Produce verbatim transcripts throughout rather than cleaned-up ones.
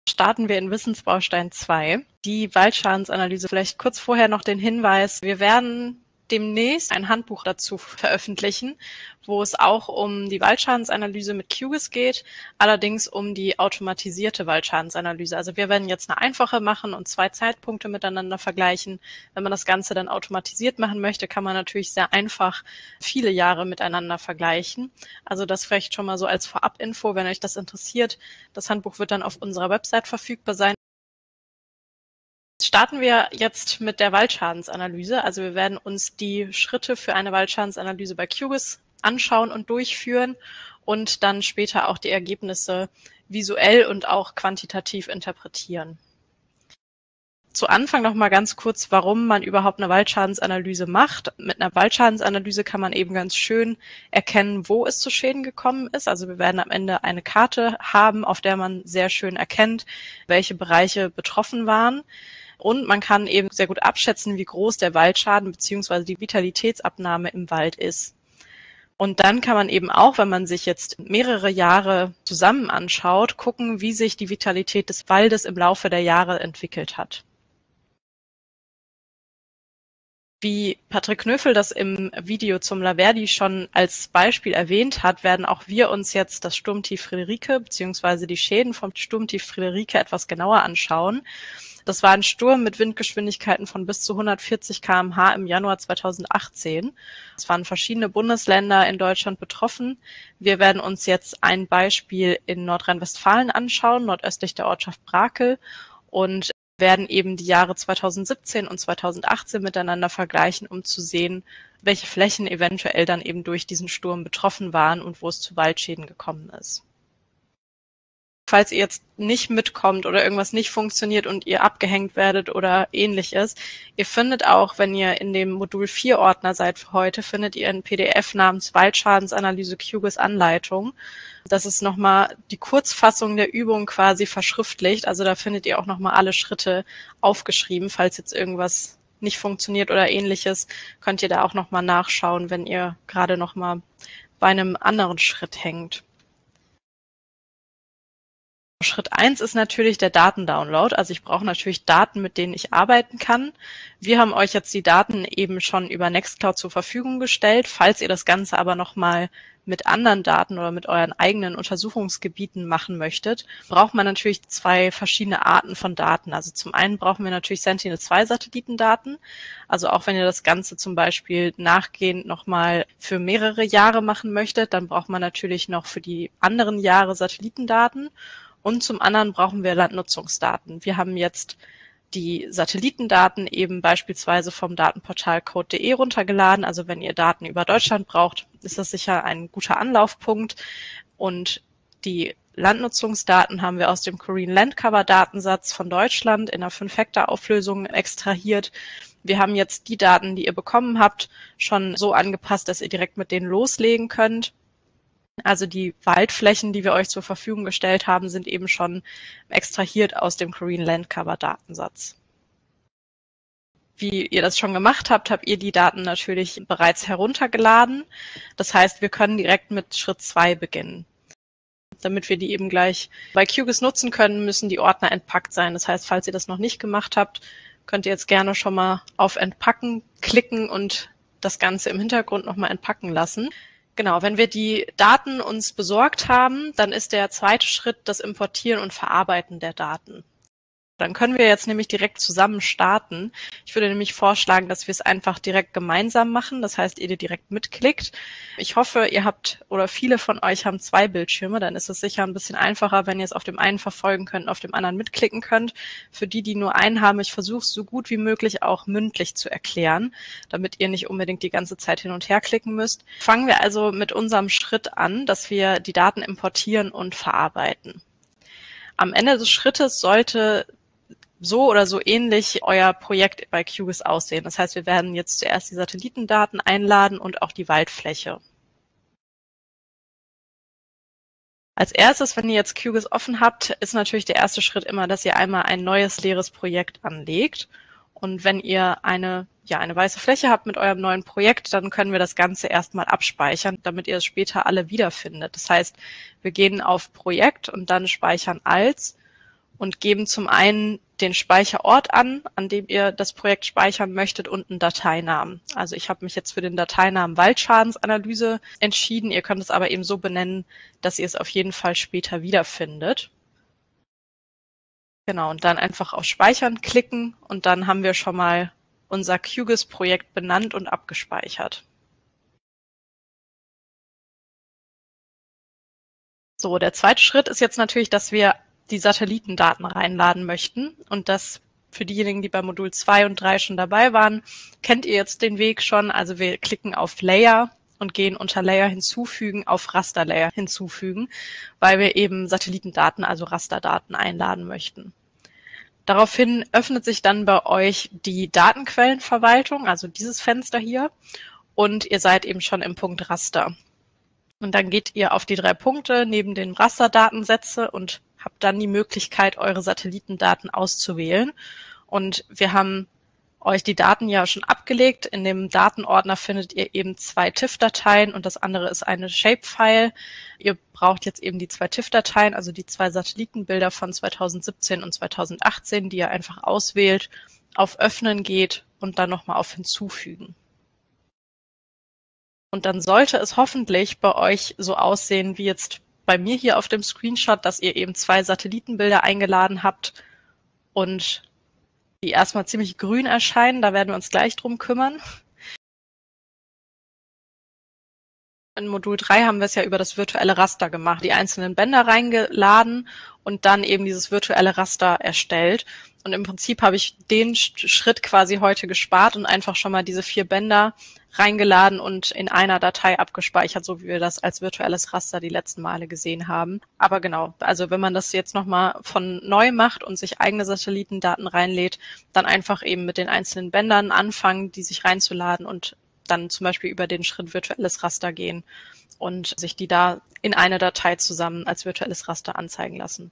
Starten wir in Wissensbaustein zwei, die Waldschadensanalyse. Vielleicht kurz vorher noch den Hinweis, wir werden demnächst ein Handbuch dazu veröffentlichen, wo es auch um die Waldschadensanalyse mit Q GIS geht, allerdings um die automatisierte Waldschadensanalyse. Also wir werden jetzt eine einfache machen und zwei Zeitpunkte miteinander vergleichen. Wenn man das Ganze dann automatisiert machen möchte, kann man natürlich sehr einfach viele Jahre miteinander vergleichen. Also das vielleicht schon mal so als Vorabinfo, wenn euch das interessiert. Das Handbuch wird dann auf unserer Website verfügbar sein. Starten wir jetzt mit der Waldschadensanalyse. Also wir werden uns die Schritte für eine Waldschadensanalyse bei Q GIS anschauen und durchführen und dann später auch die Ergebnisse visuell und auch quantitativ interpretieren. Zu Anfang noch mal ganz kurz, warum man überhaupt eine Waldschadensanalyse macht. Mit einer Waldschadensanalyse kann man eben ganz schön erkennen, wo es zu Schäden gekommen ist. Also wir werden am Ende eine Karte haben, auf der man sehr schön erkennt, welche Bereiche betroffen waren. Und man kann eben sehr gut abschätzen, wie groß der Waldschaden bzw. die Vitalitätsabnahme im Wald ist. Und dann kann man eben auch, wenn man sich jetzt mehrere Jahre zusammen anschaut, gucken, wie sich die Vitalität des Waldes im Laufe der Jahre entwickelt hat. Wie Patrick Knöfel das im Video zum Laverdi schon als Beispiel erwähnt hat, werden auch wir uns jetzt das Sturmtief Friederike bzw. die Schäden vom Sturmtief Friederike etwas genauer anschauen. Das war ein Sturm mit Windgeschwindigkeiten von bis zu hundertvierzig Kilometer pro Stunde im Januar zweitausendachtzehn. Es waren verschiedene Bundesländer in Deutschland betroffen. Wir werden uns jetzt ein Beispiel in Nordrhein-Westfalen anschauen, nordöstlich der Ortschaft Brakel, und werden eben die Jahre zweitausendsiebzehn und zweitausendachtzehn miteinander vergleichen, um zu sehen, welche Flächen eventuell dann eben durch diesen Sturm betroffen waren und wo es zu Waldschäden gekommen ist. Falls ihr jetzt nicht mitkommt oder irgendwas nicht funktioniert und ihr abgehängt werdet oder ähnliches, ihr findet auch, wenn ihr in dem Modul vier Ordner seid für heute, findet ihr ein P D F namens Waldschadensanalyse Q GIS Anleitung. Das ist nochmal die Kurzfassung der Übung quasi verschriftlicht. Also da findet ihr auch nochmal alle Schritte aufgeschrieben. Falls jetzt irgendwas nicht funktioniert oder ähnliches, könnt ihr da auch nochmal nachschauen, wenn ihr gerade nochmal bei einem anderen Schritt hängt. Schritt eins ist natürlich der Datendownload. Also ich brauche natürlich Daten, mit denen ich arbeiten kann. Wir haben euch jetzt die Daten eben schon über Nextcloud zur Verfügung gestellt. Falls ihr das Ganze aber nochmal mit anderen Daten oder mit euren eigenen Untersuchungsgebieten machen möchtet, braucht man natürlich zwei verschiedene Arten von Daten. Also zum einen brauchen wir natürlich Sentinel zwei Satellitendaten. Also auch wenn ihr das Ganze zum Beispiel nachgehend nochmal für mehrere Jahre machen möchtet, dann braucht man natürlich noch für die anderen Jahre Satellitendaten. Und zum anderen brauchen wir Landnutzungsdaten. Wir haben jetzt die Satellitendaten eben beispielsweise vom Datenportal code punkt de runtergeladen. Also wenn ihr Daten über Deutschland braucht, ist das sicher ein guter Anlaufpunkt. Und die Landnutzungsdaten haben wir aus dem Korean Land Cover Datensatz von Deutschland in einer fünf Hektar Auflösung extrahiert. Wir haben jetzt die Daten, die ihr bekommen habt, schon so angepasst, dass ihr direkt mit denen loslegen könnt. Also die Waldflächen, die wir euch zur Verfügung gestellt haben, sind eben schon extrahiert aus dem Korean Land Cover Datensatz. Wie ihr das schon gemacht habt, habt ihr die Daten natürlich bereits heruntergeladen. Das heißt, wir können direkt mit Schritt zwei beginnen. Damit wir die eben gleich bei Q GIS nutzen können, müssen die Ordner entpackt sein. Das heißt, falls ihr das noch nicht gemacht habt, könnt ihr jetzt gerne schon mal auf Entpacken klicken und das Ganze im Hintergrund nochmal entpacken lassen. Genau, wenn wir die Daten uns besorgt haben, dann ist der zweite Schritt das Importieren und Verarbeiten der Daten. Dann können wir jetzt nämlich direkt zusammen starten. Ich würde nämlich vorschlagen, dass wir es einfach direkt gemeinsam machen. Das heißt, ihr direkt mitklickt. Ich hoffe, ihr habt oder viele von euch haben zwei Bildschirme. Dann ist es sicher ein bisschen einfacher, wenn ihr es auf dem einen verfolgen könnt und auf dem anderen mitklicken könnt. Für die, die nur einen haben, ich versuche es so gut wie möglich auch mündlich zu erklären, damit ihr nicht unbedingt die ganze Zeit hin und her klicken müsst. Fangen wir also mit unserem Schritt an, dass wir die Daten importieren und verarbeiten. Am Ende des Schrittes sollte so oder so ähnlich euer Projekt bei Q GIS aussehen. Das heißt, wir werden jetzt zuerst die Satellitendaten einladen und auch die Waldfläche. Als erstes, wenn ihr jetzt Q GIS offen habt, ist natürlich der erste Schritt immer, dass ihr einmal ein neues leeres Projekt anlegt. Und wenn ihr eine, ja, eine weiße Fläche habt mit eurem neuen Projekt, dann können wir das Ganze erstmal abspeichern, damit ihr es später alle wiederfindet. Das heißt, wir gehen auf Projekt und dann speichern als. und geben zum einen den Speicherort an, an dem ihr das Projekt speichern möchtet und einen Dateinamen. Also ich habe mich jetzt für den Dateinamen Waldschadensanalyse entschieden. Ihr könnt es aber eben so benennen, dass ihr es auf jeden Fall später wiederfindet. Genau, und dann einfach auf Speichern klicken und dann haben wir schon mal unser QGIS-Projekt benannt und abgespeichert. So, der zweite Schritt ist jetzt natürlich, dass wir die Satellitendaten reinladen möchten. Und das für diejenigen, die bei Modul zwei und drei schon dabei waren, kennt ihr jetzt den Weg schon. Also wir klicken auf Layer und gehen unter Layer hinzufügen auf Rasterlayer hinzufügen, weil wir eben Satellitendaten, also Rasterdaten einladen möchten. Daraufhin öffnet sich dann bei euch die Datenquellenverwaltung, also dieses Fenster hier, und ihr seid eben schon im Punkt Raster. Und dann geht ihr auf die drei Punkte neben den Rasterdatensätze und habt dann die Möglichkeit, eure Satellitendaten auszuwählen. Und wir haben euch die Daten ja schon abgelegt. In dem Datenordner findet ihr eben zwei T I F-Dateien und das andere ist eine Shapefile. Ihr braucht jetzt eben die zwei T I F-Dateien, also die zwei Satellitenbilder von zweitausendsiebzehn und zweitausendachtzehn, die ihr einfach auswählt, auf Öffnen geht und dann nochmal auf Hinzufügen. Und dann sollte es hoffentlich bei euch so aussehen wie jetzt bei mir hier auf dem Screenshot, dass ihr eben zwei Satellitenbilder eingeladen habt und die erstmal ziemlich grün erscheinen. Da werden wir uns gleich drum kümmern. In Modul drei haben wir es ja über das virtuelle Raster gemacht, die einzelnen Bänder reingeladen und dann eben dieses virtuelle Raster erstellt. Und im Prinzip habe ich den Schritt quasi heute gespart und einfach schon mal diese vier Bänder reingeladen und in einer Datei abgespeichert, so wie wir das als virtuelles Raster die letzten Male gesehen haben. Aber genau, also wenn man das jetzt nochmal von neu macht und sich eigene Satellitendaten reinlädt, dann einfach eben mit den einzelnen Bändern anfangen, die sich reinzuladen und dann zum Beispiel über den Schritt virtuelles Raster gehen und sich die da in eine Datei zusammen als virtuelles Raster anzeigen lassen.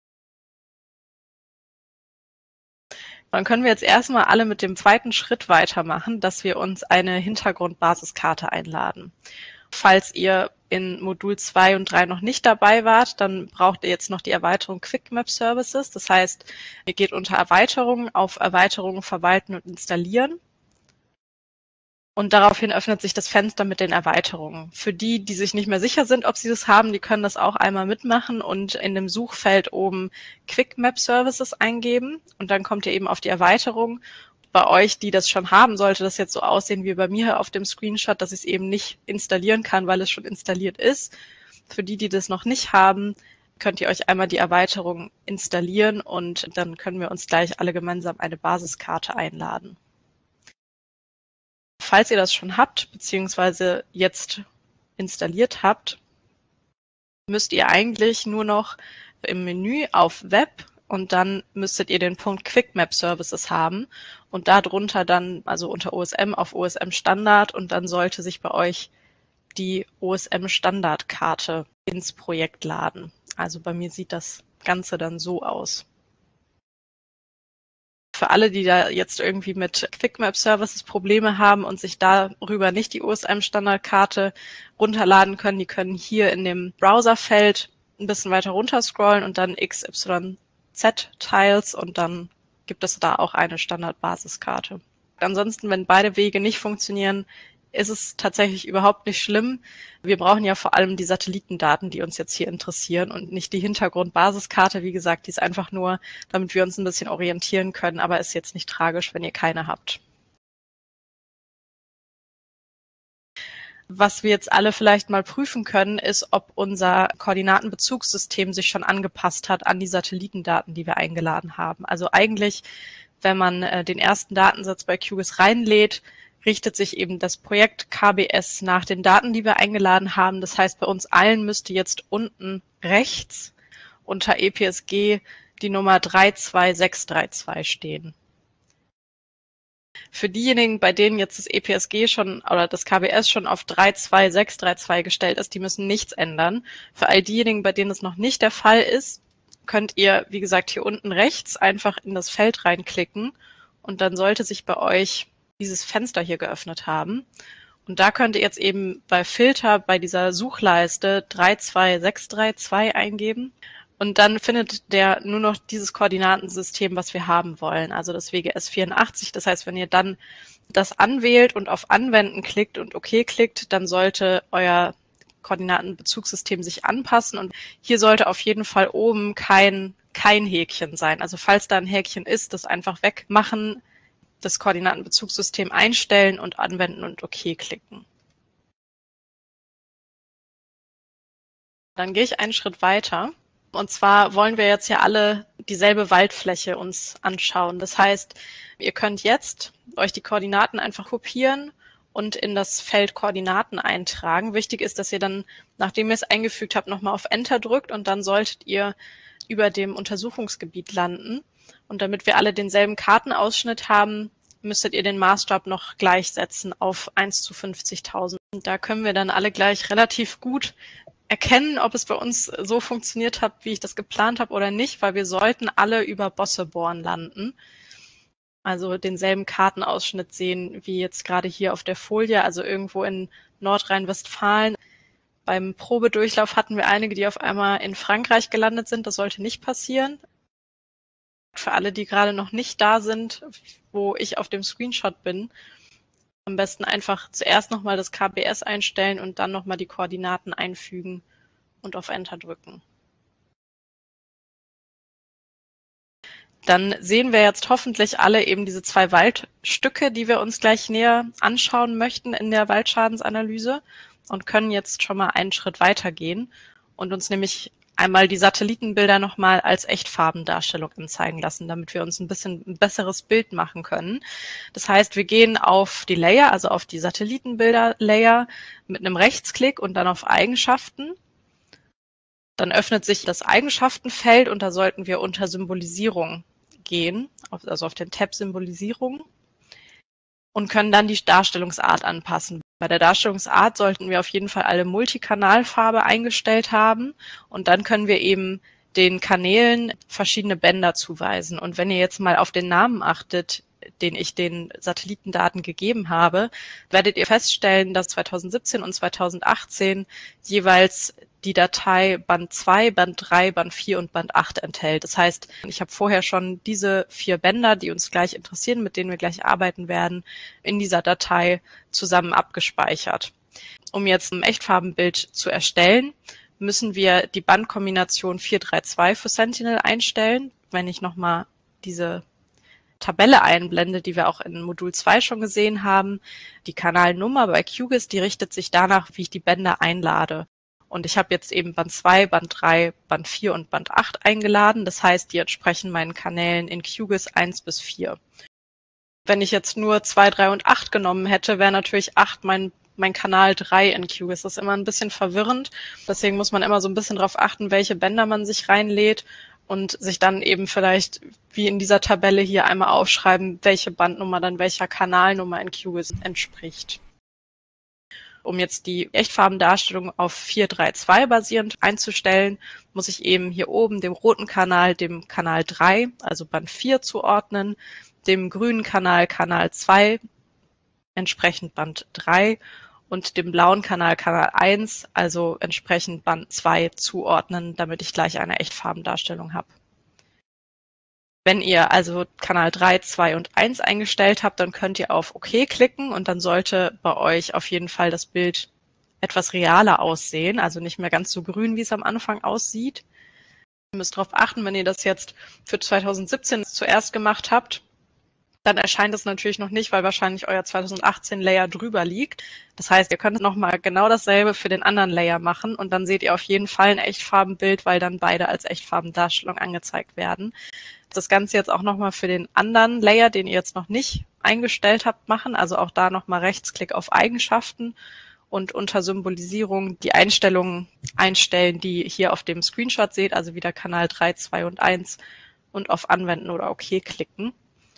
Dann können wir jetzt erstmal alle mit dem zweiten Schritt weitermachen, dass wir uns eine Hintergrundbasiskarte einladen. Falls ihr in Modul zwei und drei noch nicht dabei wart, dann braucht ihr jetzt noch die Erweiterung Quick Map Services. Das heißt, ihr geht unter Erweiterungen auf Erweiterungen verwalten und installieren. Und daraufhin öffnet sich das Fenster mit den Erweiterungen. Für die, die sich nicht mehr sicher sind, ob sie das haben, die können das auch einmal mitmachen und in dem Suchfeld oben Quick Map Services eingeben. Und dann kommt ihr eben auf die Erweiterung. Bei euch, die das schon haben, sollte das jetzt so aussehen wie bei mir auf dem Screenshot, dass ich es eben nicht installieren kann, weil es schon installiert ist. Für die, die das noch nicht haben, könnt ihr euch einmal die Erweiterung installieren und dann können wir uns gleich alle gemeinsam eine Basiskarte einladen. Falls ihr das schon habt, beziehungsweise jetzt installiert habt, müsst ihr eigentlich nur noch im Menü auf Web und dann müsstet ihr den Punkt Quick Map Services haben und darunter dann, also unter O S M auf O S M Standard und dann sollte sich bei euch die O S M Standardkarte ins Projekt laden. Also bei mir sieht das Ganze dann so aus. Für alle, die da jetzt irgendwie mit Quick Map Services Probleme haben und sich darüber nicht die O S M-Standardkarte runterladen können, die können hier in dem Browserfeld ein bisschen weiter runter scrollen und dann X Y Z Tiles und dann gibt es da auch eine Standardbasiskarte. Ansonsten, wenn beide Wege nicht funktionieren, ist es tatsächlich überhaupt nicht schlimm. Wir brauchen ja vor allem die Satellitendaten, die uns jetzt hier interessieren und nicht die Hintergrundbasiskarte. Wie gesagt, die ist einfach nur, damit wir uns ein bisschen orientieren können, aber ist jetzt nicht tragisch, wenn ihr keine habt. Was wir jetzt alle vielleicht mal prüfen können, ist, ob unser Koordinatenbezugssystem sich schon angepasst hat an die Satellitendaten, die wir eingeladen haben. Also eigentlich, wenn man den ersten Datensatz bei QGIS reinlädt, richtet sich eben das Projekt K B S nach den Daten, die wir eingeladen haben. Das heißt, bei uns allen müsste jetzt unten rechts unter E P S G die Nummer drei zwei sechs drei zwei stehen. Für diejenigen, bei denen jetzt das E P S G schon oder das K B S schon auf drei zwei sechs drei zwei gestellt ist, die müssen nichts ändern. Für all diejenigen, bei denen es noch nicht der Fall ist, könnt ihr, wie gesagt, hier unten rechts einfach in das Feld reinklicken und dann sollte sich bei euch dieses Fenster hier geöffnet haben. Und da könnt ihr jetzt eben bei Filter bei dieser Suchleiste drei zwei sechs drei zwei eingeben Und dann findet der nur noch dieses Koordinatensystem, was wir haben wollen, also das W G S vierundachtzig. Das heißt, wenn ihr dann das anwählt und auf Anwenden klickt und OK klickt, dann sollte euer Koordinatenbezugssystem sich anpassen. Und hier sollte auf jeden Fall oben kein, kein Häkchen sein. Also falls da ein Häkchen ist, das einfach wegmachen, das Koordinatenbezugssystem einstellen und anwenden und OK klicken. Dann gehe ich einen Schritt weiter. Und zwar wollen wir jetzt ja alle dieselbe Waldfläche uns anschauen. Das heißt, ihr könnt jetzt euch die Koordinaten einfach kopieren und in das Feld Koordinaten eintragen. Wichtig ist, dass ihr dann, nachdem ihr es eingefügt habt, nochmal auf Enter drückt und dann solltet ihr über dem Untersuchungsgebiet landen. Und damit wir alle denselben Kartenausschnitt haben, müsstet ihr den Maßstab noch gleichsetzen auf eins zu fünfzigtausend. Und da können wir dann alle gleich relativ gut erkennen, ob es bei uns so funktioniert hat, wie ich das geplant habe oder nicht, weil wir sollten alle über Bosseborn landen. Also denselben Kartenausschnitt sehen wie jetzt gerade hier auf der Folie, also irgendwo in Nordrhein-Westfalen. Beim Probedurchlauf hatten wir einige, die auf einmal in Frankreich gelandet sind. Das sollte nicht passieren. Für alle, die gerade noch nicht da sind, wo ich auf dem Screenshot bin, am besten einfach zuerst nochmal das K B S einstellen und dann nochmal die Koordinaten einfügen und auf Enter drücken. Dann sehen wir jetzt hoffentlich alle eben diese zwei Waldstücke, die wir uns gleich näher anschauen möchten in der Waldschadensanalyse und können jetzt schon mal einen Schritt weitergehen und uns nämlich einmal die Satellitenbilder nochmal als Echtfarbendarstellung anzeigen lassen, damit wir uns ein bisschen ein besseres Bild machen können. Das heißt, wir gehen auf die Layer, also auf die Satellitenbilder-Layer mit einem Rechtsklick und dann auf Eigenschaften. Dann öffnet sich das Eigenschaftenfeld und da sollten wir unter Symbolisierung gehen, also auf den Tab Symbolisierung und können dann die Darstellungsart anpassen. Bei der Darstellungsart sollten wir auf jeden Fall alle Multikanalfarbe eingestellt haben und dann können wir eben den Kanälen verschiedene Bänder zuweisen. Und wenn ihr jetzt mal auf den Namen achtet, den ich den Satellitendaten gegeben habe, werdet ihr feststellen, dass zweitausendsiebzehn und zweitausendachtzehn jeweils die Datei Band zwei, Band drei, Band vier und Band acht enthält. Das heißt, ich habe vorher schon diese vier Bänder, die uns gleich interessieren, mit denen wir gleich arbeiten werden, in dieser Datei zusammen abgespeichert. Um jetzt ein Echtfarbenbild zu erstellen, müssen wir die Bandkombination vier drei zwei für Sentinel einstellen. Wenn ich nochmal diese Tabelle einblende, die wir auch in Modul zwei schon gesehen haben, die Kanalnummer bei Q GIS, die richtet sich danach, wie ich die Bänder einlade. Und ich habe jetzt eben Band zwei, Band drei, Band vier und Band acht eingeladen. Das heißt, die entsprechen meinen Kanälen in Q GIS eins bis vier. Wenn ich jetzt nur zwei, drei und acht genommen hätte, wäre natürlich acht mein, mein Kanal drei in Q GIS. Das ist immer ein bisschen verwirrend. Deswegen muss man immer so ein bisschen darauf achten, welche Bänder man sich reinlädt und sich dann eben vielleicht wie in dieser Tabelle hier einmal aufschreiben, welche Bandnummer dann welcher Kanalnummer in Q GIS entspricht. Um jetzt die Echtfarbendarstellung auf vier drei zwei basierend einzustellen, muss ich eben hier oben dem roten Kanal dem Kanal drei, also Band vier, zuordnen, dem grünen Kanal Kanal zwei, entsprechend Band drei und dem blauen Kanal Kanal eins, also entsprechend Band zwei, zuordnen, damit ich gleich eine Echtfarbendarstellung habe. Wenn ihr also Kanal drei, zwei und eins eingestellt habt, dann könnt ihr auf OK klicken und dann sollte bei euch auf jeden Fall das Bild etwas realer aussehen, also nicht mehr ganz so grün, wie es am Anfang aussieht. Ihr müsst darauf achten, wenn ihr das jetzt für zweitausendsiebzehn zuerst gemacht habt, dann erscheint es natürlich noch nicht, weil wahrscheinlich euer zweitausendachtzehn Layer drüber liegt. Das heißt, ihr könnt nochmal genau dasselbe für den anderen Layer machen und dann seht ihr auf jeden Fall ein Echtfarbenbild, weil dann beide als Echtfarbendarstellung angezeigt werden. Das Ganze jetzt auch nochmal für den anderen Layer, den ihr jetzt noch nicht eingestellt habt, machen. Also auch da nochmal Rechtsklick auf Eigenschaften und unter Symbolisierung die Einstellungen einstellen, die ihr hier auf dem Screenshot seht, also wieder Kanal drei, zwei und eins und auf Anwenden oder OK klicken.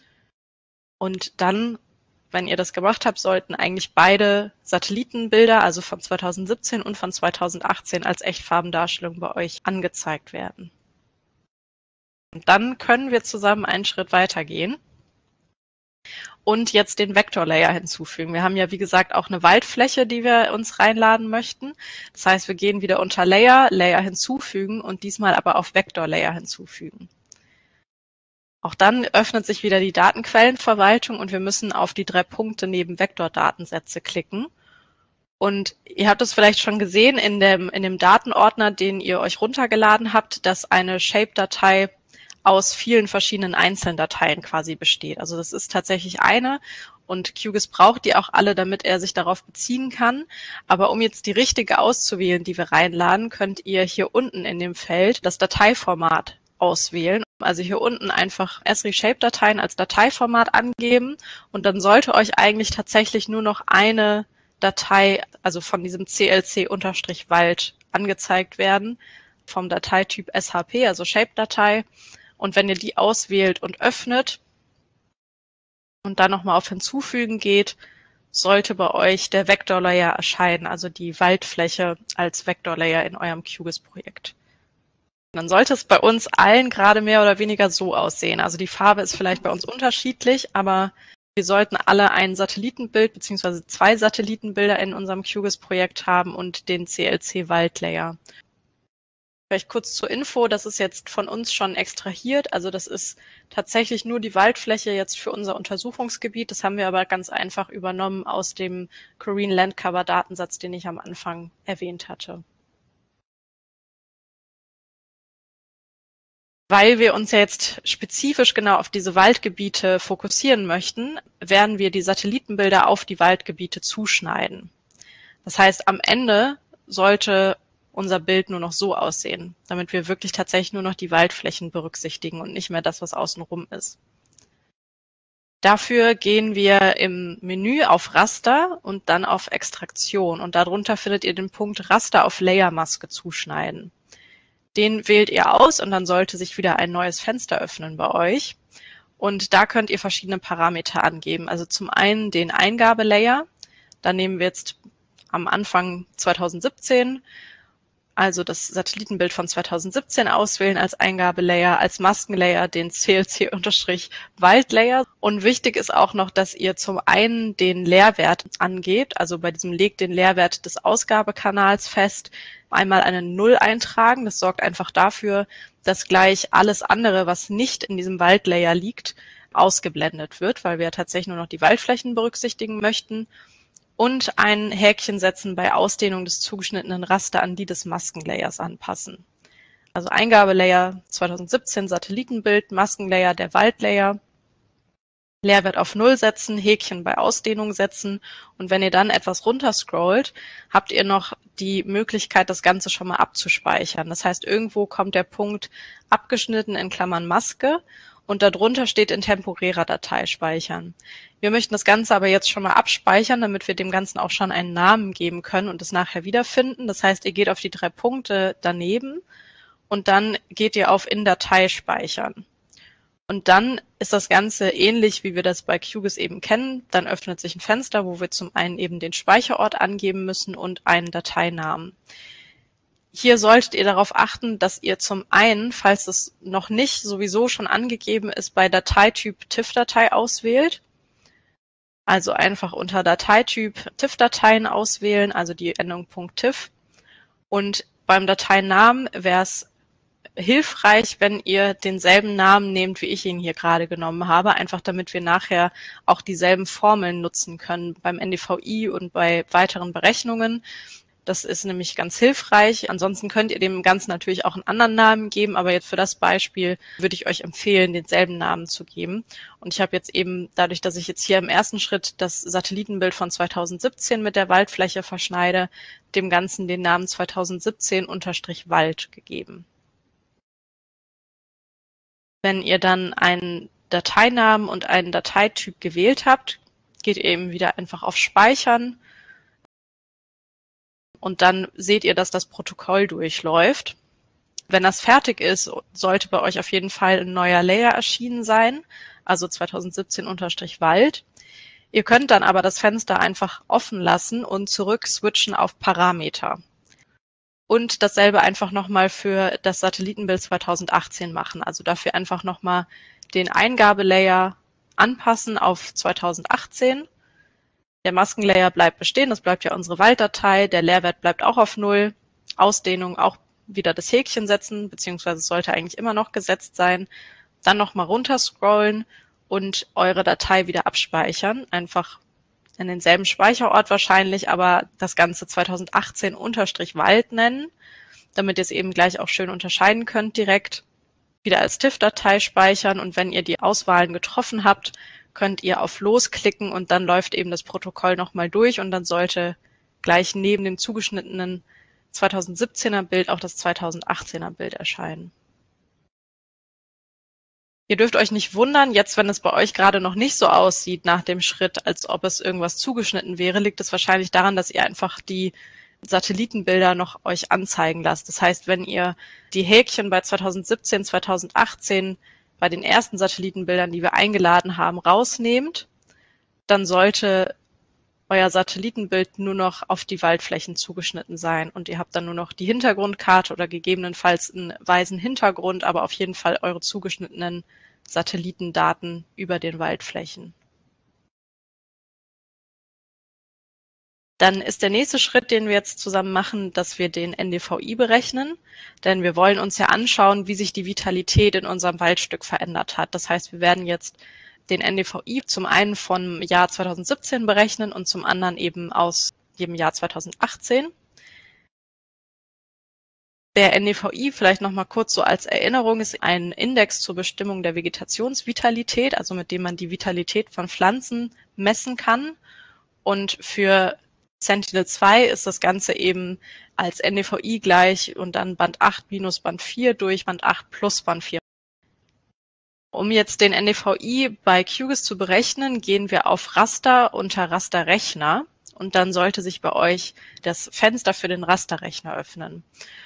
Und dann, wenn ihr das gemacht habt, sollten eigentlich beide Satellitenbilder, also von zweitausendsiebzehn und von zweitausendachtzehn, als Echtfarbendarstellung bei euch angezeigt werden. Und dann können wir zusammen einen Schritt weitergehen. und jetzt den Vektorlayer hinzufügen. Wir haben ja, wie gesagt, auch eine Waldfläche, die wir uns reinladen möchten. Das heißt, wir gehen wieder unter Layer, Layer hinzufügen und diesmal aber auf Vektorlayer hinzufügen. Auch dann öffnet sich wieder die Datenquellenverwaltung und wir müssen auf die drei Punkte neben Vektordatensätze klicken. Und ihr habt es vielleicht schon gesehen in dem, in dem Datenordner, den ihr euch runtergeladen habt, dass eine Shape-Datei aus vielen verschiedenen einzelnen Dateien quasi besteht. Also das ist tatsächlich eine und QGIS braucht die auch alle, damit er sich darauf beziehen kann. Aber um jetzt die richtige auszuwählen, die wir reinladen, könnt ihr hier unten in dem Feld das Dateiformat auswählen. Also hier unten einfach Esri Shape-Dateien als Dateiformat angeben und dann sollte euch eigentlich tatsächlich nur noch eine Datei, also von diesem C L C-Wald angezeigt werden, vom Dateityp S H P, also Shape-Datei. Und wenn ihr die auswählt und öffnet und dann nochmal auf Hinzufügen geht, sollte bei euch der Vektorlayer erscheinen, also die Waldfläche als Vektorlayer in eurem QGIS-Projekt. Dann sollte es bei uns allen gerade mehr oder weniger so aussehen. Also die Farbe ist vielleicht bei uns unterschiedlich, aber wir sollten alle ein Satellitenbild bzw. zwei Satellitenbilder in unserem QGIS-Projekt haben und den C L C-Waldlayer. Vielleicht kurz zur Info, das ist jetzt von uns schon extrahiert, also das ist tatsächlich nur die Waldfläche jetzt für unser Untersuchungsgebiet. Das haben wir aber ganz einfach übernommen aus dem Korean Landcover Datensatz, den ich am Anfang erwähnt hatte. Weil wir uns ja jetzt spezifisch genau auf diese Waldgebiete fokussieren möchten, werden wir die Satellitenbilder auf die Waldgebiete zuschneiden. Das heißt, am Ende sollte unser Bild nur noch so aussehen, damit wir wirklich tatsächlich nur noch die Waldflächen berücksichtigen und nicht mehr das, was außenrum ist. Dafür gehen wir im Menü auf Raster und dann auf Extraktion und darunter findet ihr den Punkt Raster auf Layermaske zuschneiden. Den wählt ihr aus und dann sollte sich wieder ein neues Fenster öffnen bei euch. Und da könnt ihr verschiedene Parameter angeben. Also zum einen den Eingabelayer. Da nehmen wir jetzt am Anfang zweitausendsiebzehn, also das Satellitenbild von zweitausendsiebzehn auswählen als Eingabelayer, als Maskenlayer den C L C-Waldlayer. Und wichtig ist auch noch, dass ihr zum einen den Leerwert angebt, also bei diesem legt den Leerwert des Ausgabekanals fest, einmal eine Null eintragen. Das sorgt einfach dafür, dass gleich alles andere, was nicht in diesem Waldlayer liegt, ausgeblendet wird, weil wir tatsächlich nur noch die Waldflächen berücksichtigen möchten. Und ein Häkchen setzen bei Ausdehnung des zugeschnittenen Raster an die des Maskenlayers anpassen. Also Eingabelayer zweitausendsiebzehn Satellitenbild, Maskenlayer der Waldlayer, Leerwert auf Null setzen, Häkchen bei Ausdehnung setzen und wenn ihr dann etwas runter scrollt, habt ihr noch die Möglichkeit, das Ganze schon mal abzuspeichern. Das heißt, irgendwo kommt der Punkt abgeschnitten in Klammern Maske und darunter steht in temporärer Datei speichern. Wir möchten das Ganze aber jetzt schon mal abspeichern, damit wir dem Ganzen auch schon einen Namen geben können und es nachher wiederfinden. Das heißt, ihr geht auf die drei Punkte daneben und dann geht ihr auf in Datei speichern. Und dann ist das Ganze ähnlich, wie wir das bei QGIS eben kennen. Dann öffnet sich ein Fenster, wo wir zum einen eben den Speicherort angeben müssen und einen Dateinamen. Hier solltet ihr darauf achten, dass ihr zum einen, falls es noch nicht sowieso schon angegeben ist, bei Dateityp T I F-Datei auswählt. Also einfach unter Dateityp T I F-Dateien auswählen, also die Endung .tif. Und beim Dateinamen wäre es hilfreich, wenn ihr denselben Namen nehmt, wie ich ihn hier gerade genommen habe, einfach damit wir nachher auch dieselben Formeln nutzen können beim N D V I und bei weiteren Berechnungen. Das ist nämlich ganz hilfreich. Ansonsten könnt ihr dem Ganzen natürlich auch einen anderen Namen geben, aber jetzt für das Beispiel würde ich euch empfehlen, denselben Namen zu geben. Und ich habe jetzt eben, dadurch, dass ich jetzt hier im ersten Schritt das Satellitenbild von zweitausendsiebzehn mit der Waldfläche verschneide, dem Ganzen den Namen zweitausendsiebzehn-Wald gegeben. Wenn ihr dann einen Dateinamen und einen Dateityp gewählt habt, geht ihr eben wieder einfach auf Speichern und dann seht ihr, dass das Protokoll durchläuft. Wenn das fertig ist, sollte bei euch auf jeden Fall ein neuer Layer erschienen sein, also zweitausendsiebzehn-Wald. Ihr könnt dann aber das Fenster einfach offen lassen und zurück switchen auf Parameter. Und dasselbe einfach nochmal für das Satellitenbild zweitausendachtzehn machen. Also dafür einfach nochmal den Eingabelayer anpassen auf zweitausendachtzehn. Der Maskenlayer bleibt bestehen, das bleibt ja unsere Walddatei, der Leerwert bleibt auch auf null, Ausdehnung auch wieder das Häkchen setzen, beziehungsweise es sollte eigentlich immer noch gesetzt sein, dann nochmal runterscrollen und eure Datei wieder abspeichern, einfach in denselben Speicherort wahrscheinlich, aber das Ganze zweitausendachtzehn Wald nennen, damit ihr es eben gleich auch schön unterscheiden könnt direkt. Wieder als TIFF-Datei speichern und wenn ihr die Auswahlen getroffen habt, könnt ihr auf Los klicken und dann läuft eben das Protokoll nochmal durch und dann sollte gleich neben dem zugeschnittenen zweitausendsiebzehner Bild auch das zweitausendachtzehner Bild erscheinen. Ihr dürft euch nicht wundern, jetzt wenn es bei euch gerade noch nicht so aussieht nach dem Schritt, als ob es irgendwas zugeschnitten wäre, liegt es wahrscheinlich daran, dass ihr einfach die Satellitenbilder noch euch anzeigen lasst. Das heißt, wenn ihr die Häkchen bei zweitausendsiebzehn, zweitausendachtzehn bei den ersten Satellitenbildern, die wir eingeladen haben, rausnehmt, dann sollte euer Satellitenbild nur noch auf die Waldflächen zugeschnitten sein und ihr habt dann nur noch die Hintergrundkarte oder gegebenenfalls einen weißen Hintergrund, aber auf jeden Fall eure zugeschnittenen Satellitendaten über den Waldflächen. Dann ist der nächste Schritt, den wir jetzt zusammen machen, dass wir den N D V I berechnen, denn wir wollen uns ja anschauen, wie sich die Vitalität in unserem Waldstück verändert hat. Das heißt, wir werden jetzt den N D V I zum einen vom Jahr zweitausendsiebzehn berechnen und zum anderen eben aus dem Jahr zweitausendachtzehn. Der N D V I, vielleicht nochmal kurz so als Erinnerung, ist ein Index zur Bestimmung der Vegetationsvitalität, also mit dem man die Vitalität von Pflanzen messen kann. Und für Sentinel zwei ist das Ganze eben als N D V I gleich und dann Band acht minus Band vier durch Band acht plus Band vier. Um jetzt den N D V I bei QGIS zu berechnen, gehen wir auf Raster unter Rasterrechner und dann sollte sich bei euch das Fenster für den Rasterrechner öffnen.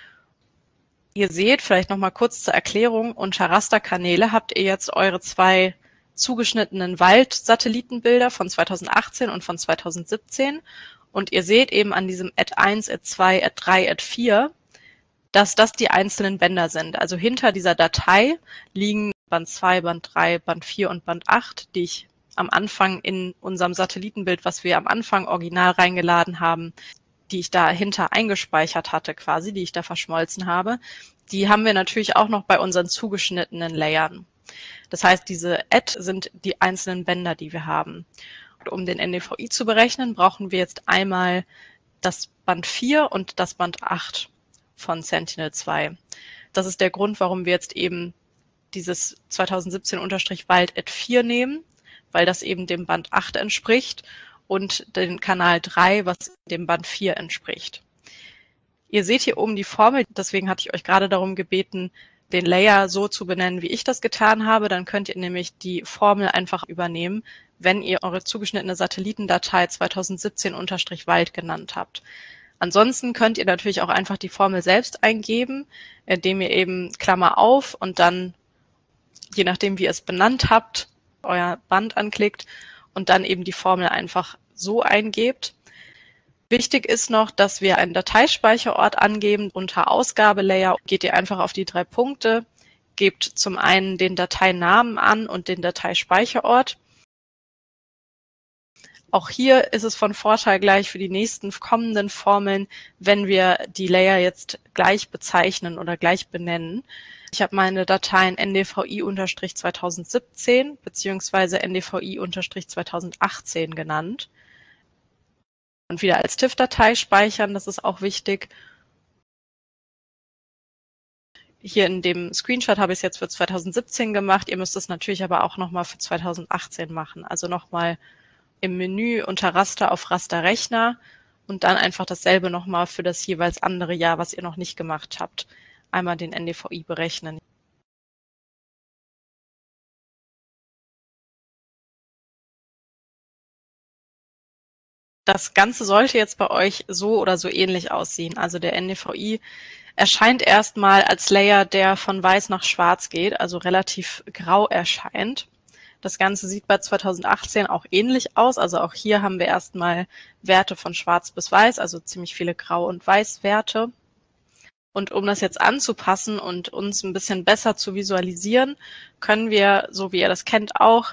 Ihr seht, vielleicht nochmal kurz zur Erklärung, unter Rasterkanäle habt ihr jetzt eure zwei zugeschnittenen Wald-Satellitenbilder von zweitausendachtzehn und von zweitausendsiebzehn und ihr seht eben an diesem Ad eins, Ad zwei, Ad drei, Ad vier, dass das die einzelnen Bänder sind. Also hinter dieser Datei liegen Band zwei, Band drei, Band vier und Band acht, die ich am Anfang in unserem Satellitenbild, was wir am Anfang original reingeladen haben, die ich dahinter eingespeichert hatte quasi, die ich da verschmolzen habe, die haben wir natürlich auch noch bei unseren zugeschnittenen Layern. Das heißt, diese Ad sind die einzelnen Bänder, die wir haben. Und um den N D V I zu berechnen, brauchen wir jetzt einmal das Band vier und das Band acht von Sentinel zwei. Das ist der Grund, warum wir jetzt eben dieses zweitausendsiebzehn-Wald Ad vier nehmen, weil das eben dem Band acht entspricht und den Kanal drei, was dem Band vier entspricht. Ihr seht hier oben die Formel, deswegen hatte ich euch gerade darum gebeten, den Layer so zu benennen, wie ich das getan habe. Dann könnt ihr nämlich die Formel einfach übernehmen, wenn ihr eure zugeschnittene Satellitendatei zweitausendsiebzehn-Wald genannt habt. Ansonsten könnt ihr natürlich auch einfach die Formel selbst eingeben, indem ihr eben Klammer auf und dann, je nachdem wie ihr es benannt habt, euer Band anklickt und dann eben die Formel einfach so eingebt. Wichtig ist noch, dass wir einen Dateispeicherort angeben. Unter Ausgabelayer geht ihr einfach auf die drei Punkte, gebt zum einen den Dateinamen an und den Dateispeicherort. Auch hier ist es von Vorteil gleich für die nächsten kommenden Formeln, wenn wir die Layer jetzt gleich bezeichnen oder gleich benennen. Ich habe meine Dateien N D V I zweitausendsiebzehn bzw. N D V I zweitausendachtzehn genannt. Und wieder als TIFF-Datei speichern, das ist auch wichtig. Hier in dem Screenshot habe ich es jetzt für zweitausendsiebzehn gemacht. Ihr müsst es natürlich aber auch nochmal für zweitausendachtzehn machen. Also nochmal im Menü unter Raster auf Rasterrechner und dann einfach dasselbe nochmal für das jeweils andere Jahr, was ihr noch nicht gemacht habt. Einmal den N D V I berechnen. Das Ganze sollte jetzt bei euch so oder so ähnlich aussehen. Also der N D V I erscheint erstmal als Layer, der von weiß nach schwarz geht, also relativ grau erscheint. Das Ganze sieht bei zweitausendachtzehn auch ähnlich aus. Also auch hier haben wir erstmal Werte von schwarz bis weiß, also ziemlich viele Grau- und Weißwerte. Und um das jetzt anzupassen und uns ein bisschen besser zu visualisieren, können wir, so wie ihr das kennt, auch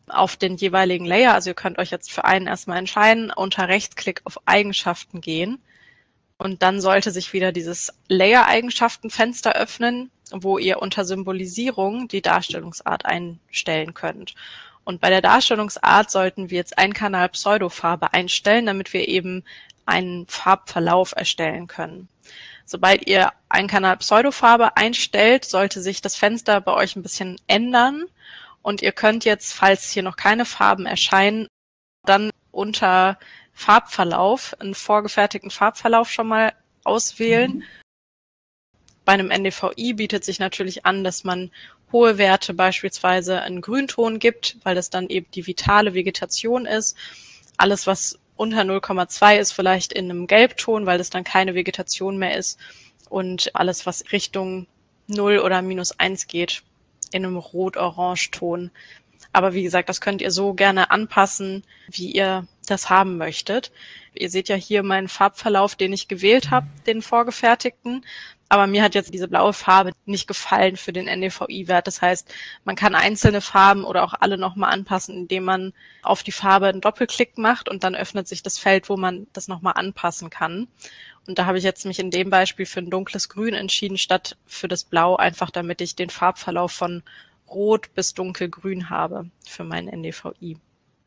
auf den jeweiligen Layer. Also ihr könnt euch jetzt für einen erstmal entscheiden, unter Rechtsklick auf Eigenschaften gehen. Und dann sollte sich wieder dieses Layer-Eigenschaften-Fenster öffnen, wo ihr unter Symbolisierung die Darstellungsart einstellen könnt. Und bei der Darstellungsart sollten wir jetzt Einkanal Pseudofarbe einstellen, damit wir eben einen Farbverlauf erstellen können. Sobald ihr Einkanal Pseudofarbe einstellt, sollte sich das Fenster bei euch ein bisschen ändern. Und ihr könnt jetzt, falls hier noch keine Farben erscheinen, dann unter Farbverlauf, einen vorgefertigten Farbverlauf schon mal auswählen. Bei einem N D V I bietet sich natürlich an, dass man hohe Werte beispielsweise einen Grünton gibt, weil das dann eben die vitale Vegetation ist. Alles, was unter null Komma zwei ist, vielleicht in einem Gelbton, weil das dann keine Vegetation mehr ist. Und alles, was Richtung null oder minus eins geht, in einem Rot-Orange-Ton. Aber wie gesagt, das könnt ihr so gerne anpassen, wie ihr das haben möchtet. Ihr seht ja hier meinen Farbverlauf, den ich gewählt habe, den vorgefertigten. Aber mir hat jetzt diese blaue Farbe nicht gefallen für den N D V I-Wert. Das heißt, man kann einzelne Farben oder auch alle nochmal anpassen, indem man auf die Farbe einen Doppelklick macht und dann öffnet sich das Feld, wo man das nochmal anpassen kann. Und da habe ich jetzt mich in dem Beispiel für ein dunkles Grün entschieden, statt für das Blau, einfach damit ich den Farbverlauf von Rot bis dunkelgrün habe für meinen N D V I.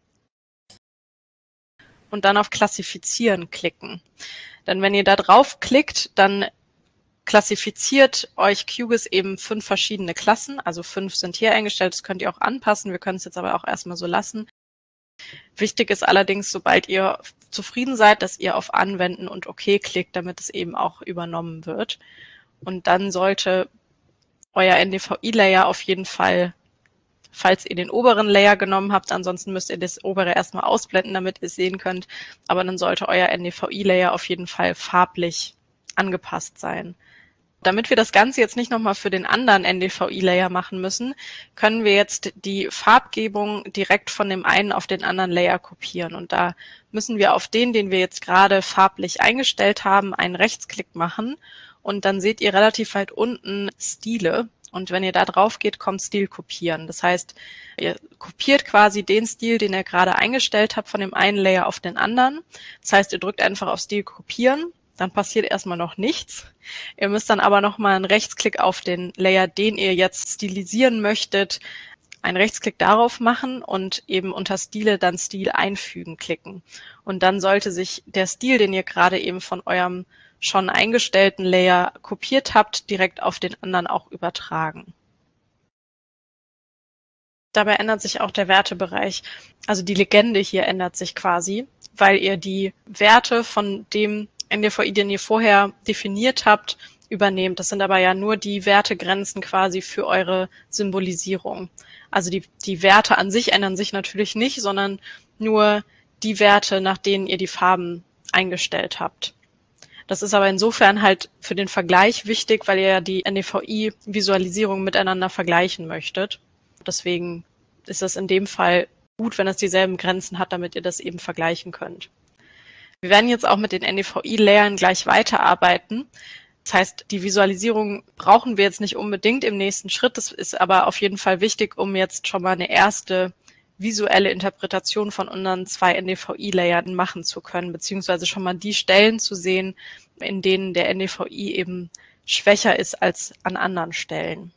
Und dann auf Klassifizieren klicken. Denn wenn ihr da drauf klickt, dann klassifiziert euch QGIS eben fünf verschiedene Klassen. Also fünf sind hier eingestellt, das könnt ihr auch anpassen. Wir können es jetzt aber auch erstmal so lassen. Wichtig ist allerdings, sobald ihr zufrieden seid, dass ihr auf Anwenden und OK klickt, damit es eben auch übernommen wird. Und dann sollte euer N D V I-Layer auf jeden Fall, falls ihr den oberen Layer genommen habt, ansonsten müsst ihr das obere erstmal ausblenden, damit ihr es sehen könnt, aber dann sollte euer N D V I-Layer auf jeden Fall farblich angepasst sein. Damit wir das Ganze jetzt nicht nochmal für den anderen N D V I-Layer machen müssen, können wir jetzt die Farbgebung direkt von dem einen auf den anderen Layer kopieren. Und da müssen wir auf den, den wir jetzt gerade farblich eingestellt haben, einen Rechtsklick machen. Und dann seht ihr relativ weit unten Stile. Und wenn ihr da drauf geht, kommt Stil kopieren. Das heißt, ihr kopiert quasi den Stil, den ihr gerade eingestellt habt, von dem einen Layer auf den anderen. Das heißt, ihr drückt einfach auf Stil kopieren. Dann passiert erstmal noch nichts. Ihr müsst dann aber nochmal einen Rechtsklick auf den Layer, den ihr jetzt stilisieren möchtet, einen Rechtsklick darauf machen und eben unter Stile dann Stil einfügen klicken. Und dann sollte sich der Stil, den ihr gerade eben von eurem schon eingestellten Layer kopiert habt, direkt auf den anderen auch übertragen. Dabei ändert sich auch der Wertebereich. Also die Legende hier ändert sich quasi, weil ihr die Werte von dem N D V I, den ihr vorher definiert habt, übernehmt. Das sind aber ja nur die Wertegrenzen quasi für eure Symbolisierung. Also die, die Werte an sich ändern sich natürlich nicht, sondern nur die Werte, nach denen ihr die Farben eingestellt habt. Das ist aber insofern halt für den Vergleich wichtig, weil ihr ja die N D V I-Visualisierung miteinander vergleichen möchtet. Deswegen ist es in dem Fall gut, wenn es dieselben Grenzen hat, damit ihr das eben vergleichen könnt. Wir werden jetzt auch mit den N D V I-Layern gleich weiterarbeiten. Das heißt, die Visualisierung brauchen wir jetzt nicht unbedingt im nächsten Schritt. Das ist aber auf jeden Fall wichtig, um jetzt schon mal eine erste visuelle Interpretation von unseren zwei N D V I-Layern machen zu können, beziehungsweise schon mal die Stellen zu sehen, in denen der N D V I eben schwächer ist als an anderen Stellen.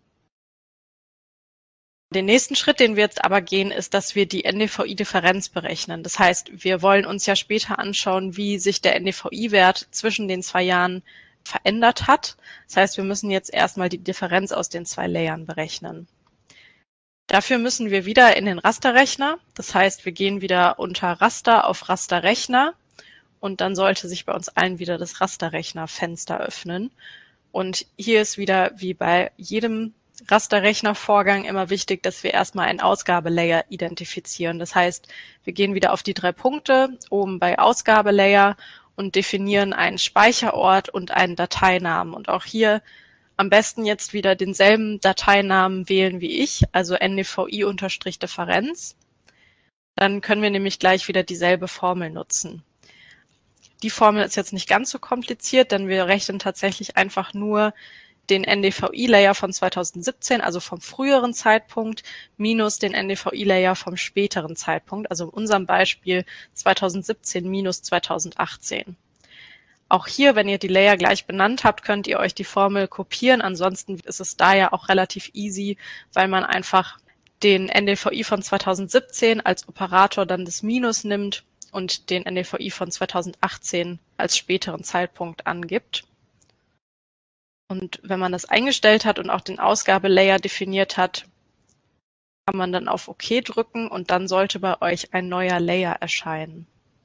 Den nächsten Schritt, den wir jetzt aber gehen, ist, dass wir die N D V I-Differenz berechnen. Das heißt, wir wollen uns ja später anschauen, wie sich der N D V I-Wert zwischen den zwei Jahren verändert hat. Das heißt, wir müssen jetzt erstmal die Differenz aus den zwei Layern berechnen. Dafür müssen wir wieder in den Rasterrechner. Das heißt, wir gehen wieder unter Raster auf Rasterrechner und dann sollte sich bei uns allen wieder das Rasterrechnerfenster öffnen. Und hier ist wieder wie bei jedem Rasterrechnervorgang immer wichtig, dass wir erstmal einen Ausgabelayer identifizieren. Das heißt, wir gehen wieder auf die drei Punkte oben bei Ausgabelayer und definieren einen Speicherort und einen Dateinamen. Und auch hier am besten jetzt wieder denselben Dateinamen wählen wie ich, also N D V I-Differenz. Dann können wir nämlich gleich wieder dieselbe Formel nutzen. Die Formel ist jetzt nicht ganz so kompliziert, denn wir rechnen tatsächlich einfach nur den N D V I-Layer von zweitausendsiebzehn, also vom früheren Zeitpunkt, minus den N D V I-Layer vom späteren Zeitpunkt, also in unserem Beispiel zweitausendsiebzehn minus zweitausendachtzehn. Auch hier, wenn ihr die Layer gleich benannt habt, könnt ihr euch die Formel kopieren. Ansonsten ist es da ja auch relativ easy, weil man einfach den N D V I von zweitausendsiebzehn als Operator dann das Minus nimmt und den N D V I von zweitausendachtzehn als späteren Zeitpunkt angibt. Und wenn man das eingestellt hat und auch den Ausgabelayer definiert hat, kann man dann auf OK drücken und dann sollte bei euch ein neuer Layer erscheinen,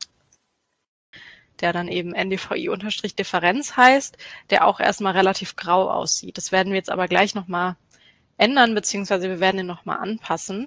der dann eben N D V I-Differenz heißt, der auch erstmal relativ grau aussieht. Das werden wir jetzt aber gleich nochmal ändern, beziehungsweise wir werden ihn nochmal anpassen.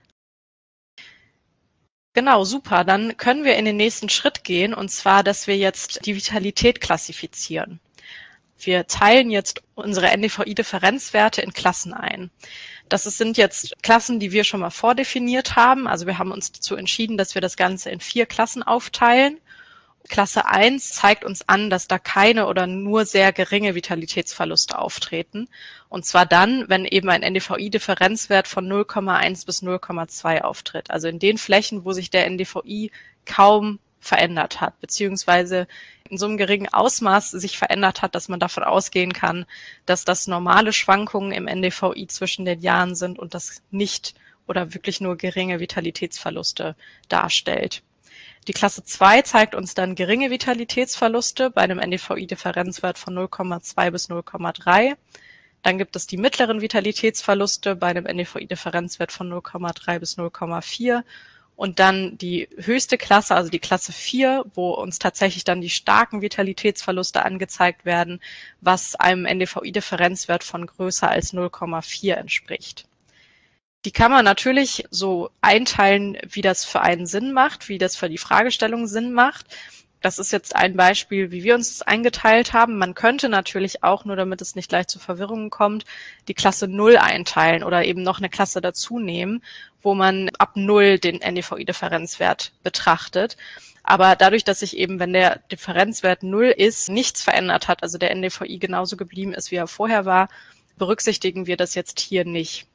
Genau, super. Dann können wir in den nächsten Schritt gehen, und zwar, dass wir jetzt die Vitalität klassifizieren. Wir teilen jetzt unsere N D V I-Differenzwerte in Klassen ein. Das sind jetzt Klassen, die wir schon mal vordefiniert haben. Also wir haben uns dazu entschieden, dass wir das Ganze in vier Klassen aufteilen. Klasse eins zeigt uns an, dass da keine oder nur sehr geringe Vitalitätsverluste auftreten. Und zwar dann, wenn eben ein N D V I-Differenzwert von null Komma eins bis null Komma zwei auftritt. Also in den Flächen, wo sich der N D V I kaum verändert hat, beziehungsweise in so einem geringen Ausmaß sich verändert hat, dass man davon ausgehen kann, dass das normale Schwankungen im N D V I zwischen den Jahren sind und das nicht oder wirklich nur geringe Vitalitätsverluste darstellt. Die Klasse zwei zeigt uns dann geringe Vitalitätsverluste bei einem N D V I-Differenzwert von null Komma zwei bis null Komma drei. Dann gibt es die mittleren Vitalitätsverluste bei einem N D V I-Differenzwert von null Komma drei bis null Komma vier. Und dann die höchste Klasse, also die Klasse vier, wo uns tatsächlich dann die starken Vitalitätsverluste angezeigt werden, was einem N D V I-Differenzwert von größer als null Komma vier entspricht. Die kann man natürlich so einteilen, wie das für einen Sinn macht, wie das für die Fragestellung Sinn macht. Das ist jetzt ein Beispiel, wie wir uns das eingeteilt haben. Man könnte natürlich auch, nur damit es nicht gleich zu Verwirrungen kommt, die Klasse null einteilen oder eben noch eine Klasse dazu nehmen, wo man ab null den N D V I-Differenzwert betrachtet. Aber dadurch, dass sich eben, wenn der Differenzwert null ist, nichts verändert hat, also der N D V I genauso geblieben ist, wie er vorher war, berücksichtigen wir das jetzt hier nicht.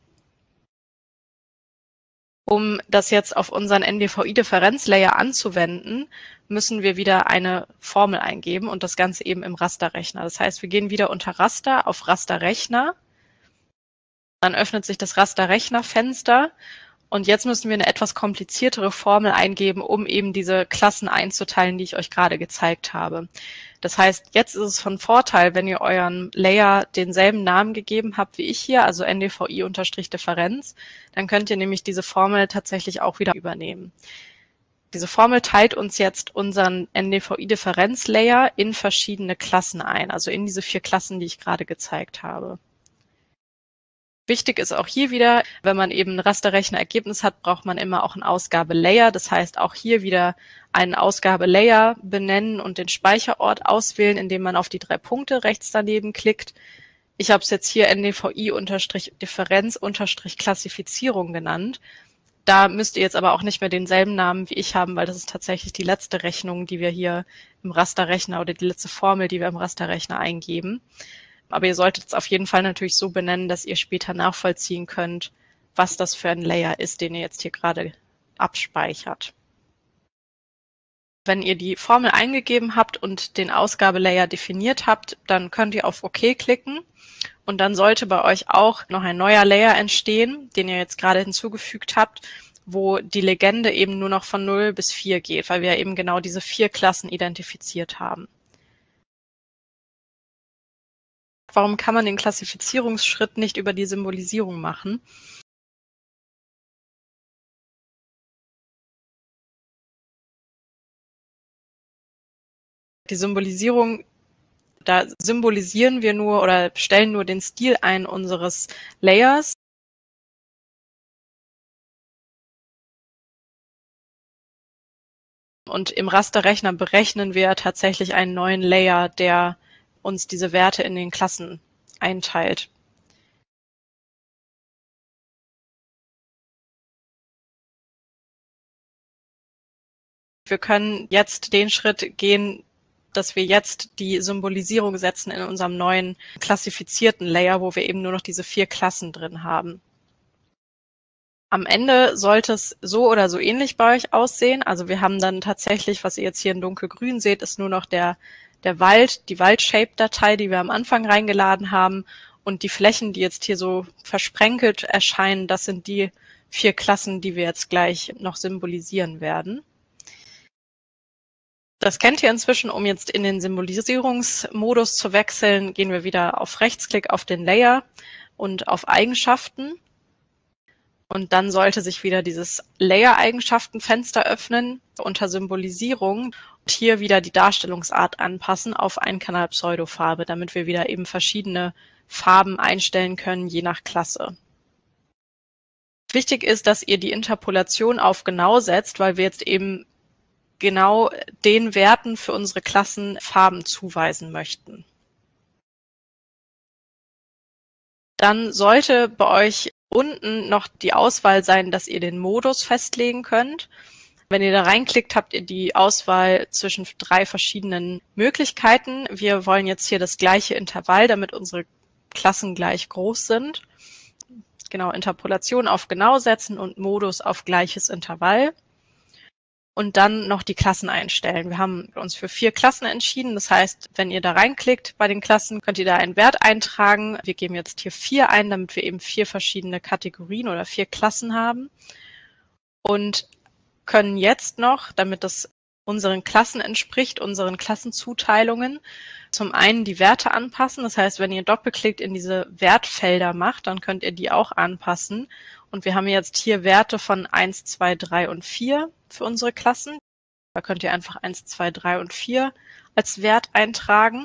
Um das jetzt auf unseren N D V I-Differenzlayer anzuwenden, müssen wir wieder eine Formel eingeben und das Ganze eben im Rasterrechner. Das heißt, wir gehen wieder unter Raster auf Rasterrechner. Dann öffnet sich das Rasterrechnerfenster und jetzt müssen wir eine etwas kompliziertere Formel eingeben, um eben diese Klassen einzuteilen, die ich euch gerade gezeigt habe. Das heißt, jetzt ist es von Vorteil, wenn ihr euren Layer denselben Namen gegeben habt wie ich hier, also N D V I-Differenz, dann könnt ihr nämlich diese Formel tatsächlich auch wieder übernehmen. Diese Formel teilt uns jetzt unseren N D V I-Differenz-Layer in verschiedene Klassen ein, also in diese vier Klassen, die ich gerade gezeigt habe. Wichtig ist auch hier wieder, wenn man eben ein Rasterrechner-Ergebnis hat, braucht man immer auch einen Ausgabelayer. Das heißt, auch hier wieder einen Ausgabelayer benennen und den Speicherort auswählen, indem man auf die drei Punkte rechts daneben klickt. Ich habe es jetzt hier N D V I-Differenz-Klassifizierung genannt. Da müsst ihr jetzt aber auch nicht mehr denselben Namen wie ich haben, weil das ist tatsächlich die letzte Rechnung, die wir hier im Rasterrechner oder die letzte Formel, die wir im Rasterrechner eingeben. Aber ihr solltet es auf jeden Fall natürlich so benennen, dass ihr später nachvollziehen könnt, was das für ein Layer ist, den ihr jetzt hier gerade abspeichert. Wenn ihr die Formel eingegeben habt und den Ausgabelayer definiert habt, dann könnt ihr auf OK klicken und dann sollte bei euch auch noch ein neuer Layer entstehen, den ihr jetzt gerade hinzugefügt habt, wo die Legende eben nur noch von null bis vier geht, weil wir eben genau diese vier Klassen identifiziert haben. Warum kann man den Klassifizierungsschritt nicht über die Symbolisierung machen? Die Symbolisierung, da symbolisieren wir nur oder stellen nur den Stil ein unseres Layers. Und im Rasterrechner berechnen wir tatsächlich einen neuen Layer, der uns diese Werte in den Klassen einteilt. Wir können jetzt den Schritt gehen, dass wir jetzt die Symbolisierung setzen in unserem neuen klassifizierten Layer, wo wir eben nur noch diese vier Klassen drin haben. Am Ende sollte es so oder so ähnlich bei euch aussehen. Also wir haben dann tatsächlich, was ihr jetzt hier in dunkelgrün seht, ist nur noch der, der Wald, die Wald-Shape-Datei, die wir am Anfang reingeladen haben. Und die Flächen, die jetzt hier so versprenkelt erscheinen, das sind die vier Klassen, die wir jetzt gleich noch symbolisieren werden. Das kennt ihr inzwischen. Um jetzt in den Symbolisierungsmodus zu wechseln, gehen wir wieder auf Rechtsklick auf den Layer und auf Eigenschaften. Und dann sollte sich wieder dieses Layer-Eigenschaften-Fenster öffnen unter Symbolisierung und hier wieder die Darstellungsart anpassen auf Einkanal-Pseudofarbe, damit wir wieder eben verschiedene Farben einstellen können, je nach Klasse. Wichtig ist, dass ihr die Interpolation auf genau setzt, weil wir jetzt eben genau den Werten für unsere Klassen Farben zuweisen möchten. Dann sollte bei euch unten noch die Auswahl sein, dass ihr den Modus festlegen könnt. Wenn ihr da reinklickt, habt ihr die Auswahl zwischen drei verschiedenen Möglichkeiten. Wir wollen jetzt hier das gleiche Intervall, damit unsere Klassen gleich groß sind. Genau, Interpolation auf genau setzen und Modus auf gleiches Intervall. Und dann noch die Klassen einstellen. Wir haben uns für vier Klassen entschieden. Das heißt, wenn ihr da reinklickt bei den Klassen, könnt ihr da einen Wert eintragen. Wir geben jetzt hier vier ein, damit wir eben vier verschiedene Kategorien oder vier Klassen haben. Und können jetzt noch, damit das unseren Klassen entspricht, unseren Klassenzuteilungen, zum einen die Werte anpassen. Das heißt, wenn ihr doppelklickt in diese Wertfelder macht, dann könnt ihr die auch anpassen. Und wir haben jetzt hier Werte von eins, zwei, drei und vier für unsere Klassen. Da könnt ihr einfach eins, zwei, drei und vier als Wert eintragen.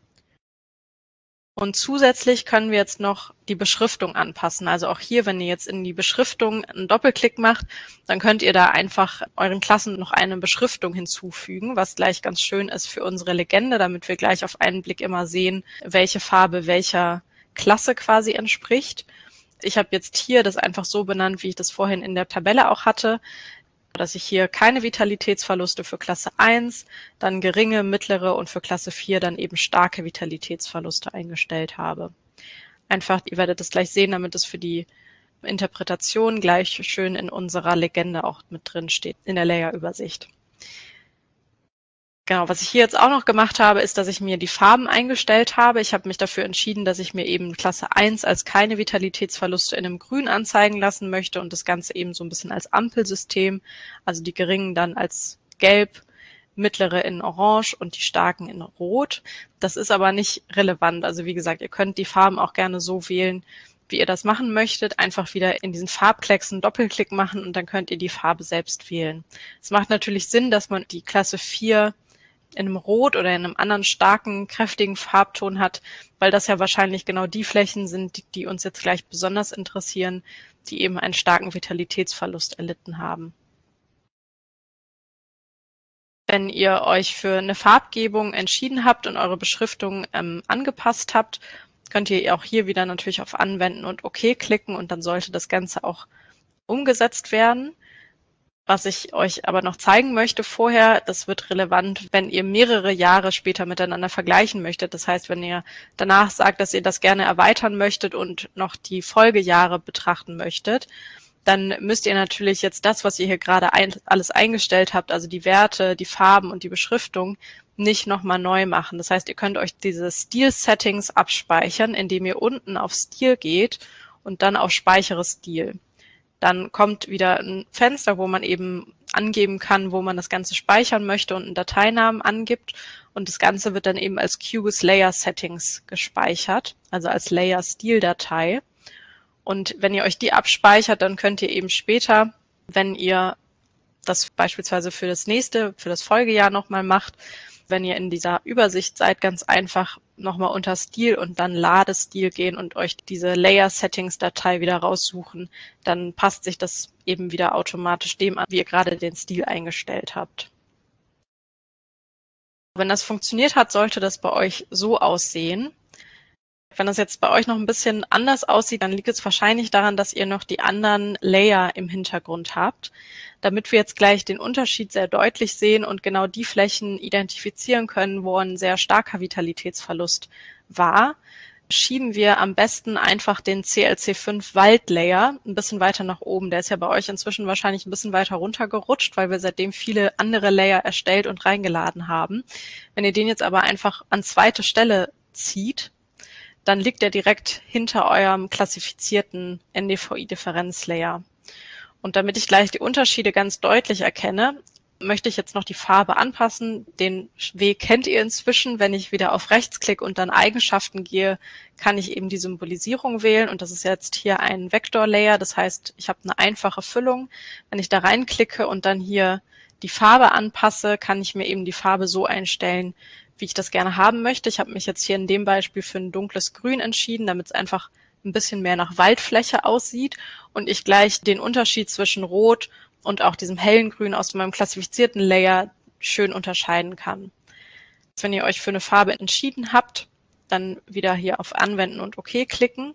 Und zusätzlich können wir jetzt noch die Beschriftung anpassen. Also auch hier, wenn ihr jetzt in die Beschriftung einen Doppelklick macht, dann könnt ihr da einfach euren Klassen noch eine Beschriftung hinzufügen, was gleich ganz schön ist für unsere Legende, damit wir gleich auf einen Blick immer sehen, welche Farbe welcher Klasse quasi entspricht. Ich habe jetzt hier das einfach so benannt, wie ich das vorhin in der Tabelle auch hatte, dass ich hier keine Vitalitätsverluste für Klasse eins, dann geringe, mittlere und für Klasse vier dann eben starke Vitalitätsverluste eingestellt habe. Einfach, ihr werdet das gleich sehen, damit es für die Interpretation gleich schön in unserer Legende auch mit drin steht, in der Layer-Übersicht. Genau, was ich hier jetzt auch noch gemacht habe, ist, dass ich mir die Farben eingestellt habe. Ich habe mich dafür entschieden, dass ich mir eben Klasse eins als keine Vitalitätsverluste in einem Grün anzeigen lassen möchte und das Ganze eben so ein bisschen als Ampelsystem, also die geringen dann als Gelb, mittlere in Orange und die starken in Rot. Das ist aber nicht relevant. Also wie gesagt, ihr könnt die Farben auch gerne so wählen, wie ihr das machen möchtet. Einfach wieder in diesen Farbklecksen Doppelklick machen und dann könnt ihr die Farbe selbst wählen. Es macht natürlich Sinn, dass man die Klasse vier in einem Rot oder in einem anderen starken, kräftigen Farbton hat, weil das ja wahrscheinlich genau die Flächen sind, die, die uns jetzt gleich besonders interessieren, die eben einen starken Vitalitätsverlust erlitten haben. Wenn ihr euch für eine Farbgebung entschieden habt und eure Beschriftung ähm, angepasst habt, könnt ihr auch hier wieder natürlich auf Anwenden und OK klicken und dann sollte das Ganze auch umgesetzt werden. Was ich euch aber noch zeigen möchte vorher, das wird relevant, wenn ihr mehrere Jahre später miteinander vergleichen möchtet. Das heißt, wenn ihr danach sagt, dass ihr das gerne erweitern möchtet und noch die Folgejahre betrachten möchtet, dann müsst ihr natürlich jetzt das, was ihr hier gerade ein, alles eingestellt habt, also die Werte, die Farben und die Beschriftung, nicht nochmal neu machen. Das heißt, ihr könnt euch diese Stil-Settings abspeichern, indem ihr unten auf Stil geht und dann auf Speichere Stil. Dann kommt wieder ein Fenster, wo man eben angeben kann, wo man das Ganze speichern möchte und einen Dateinamen angibt. Und das Ganze wird dann eben als QGIS Layer Settings gespeichert, also als Layer Stil-Datei. Und wenn ihr euch die abspeichert, dann könnt ihr eben später, wenn ihr das beispielsweise für das nächste, für das Folgejahr nochmal macht, wenn ihr in dieser Übersicht seid, ganz einfach nochmal unter Stil und dann Ladestil gehen und euch diese Layer-Settings-Datei wieder raussuchen, dann passt sich das eben wieder automatisch dem an, wie ihr gerade den Stil eingestellt habt. Wenn das funktioniert hat, sollte das bei euch so aussehen. Wenn das jetzt bei euch noch ein bisschen anders aussieht, dann liegt es wahrscheinlich daran, dass ihr noch die anderen Layer im Hintergrund habt. Damit wir jetzt gleich den Unterschied sehr deutlich sehen und genau die Flächen identifizieren können, wo ein sehr starker Vitalitätsverlust war, schieben wir am besten einfach den C L C fünf Wald-Layer ein bisschen weiter nach oben. Der ist ja bei euch inzwischen wahrscheinlich ein bisschen weiter runtergerutscht, weil wir seitdem viele andere Layer erstellt und reingeladen haben. Wenn ihr den jetzt aber einfach an zweite Stelle zieht, dann liegt er direkt hinter eurem klassifizierten N D V I-Differenzlayer. Und damit ich gleich die Unterschiede ganz deutlich erkenne, möchte ich jetzt noch die Farbe anpassen. Den Weg kennt ihr inzwischen. Wenn ich wieder auf rechts klicke und dann Eigenschaften gehe, kann ich eben die Symbolisierung wählen. Und das ist jetzt hier ein Vektorlayer. Das heißt, ich habe eine einfache Füllung. Wenn ich da reinklicke und dann hier die Farbe anpasse, kann ich mir eben die Farbe so einstellen, wie ich das gerne haben möchte. Ich habe mich jetzt hier in dem Beispiel für ein dunkles Grün entschieden, damit es einfach ein bisschen mehr nach Waldfläche aussieht und ich gleich den Unterschied zwischen Rot und auch diesem hellen Grün aus meinem klassifizierten Layer schön unterscheiden kann. Wenn ihr euch für eine Farbe entschieden habt, dann wieder hier auf Anwenden und OK klicken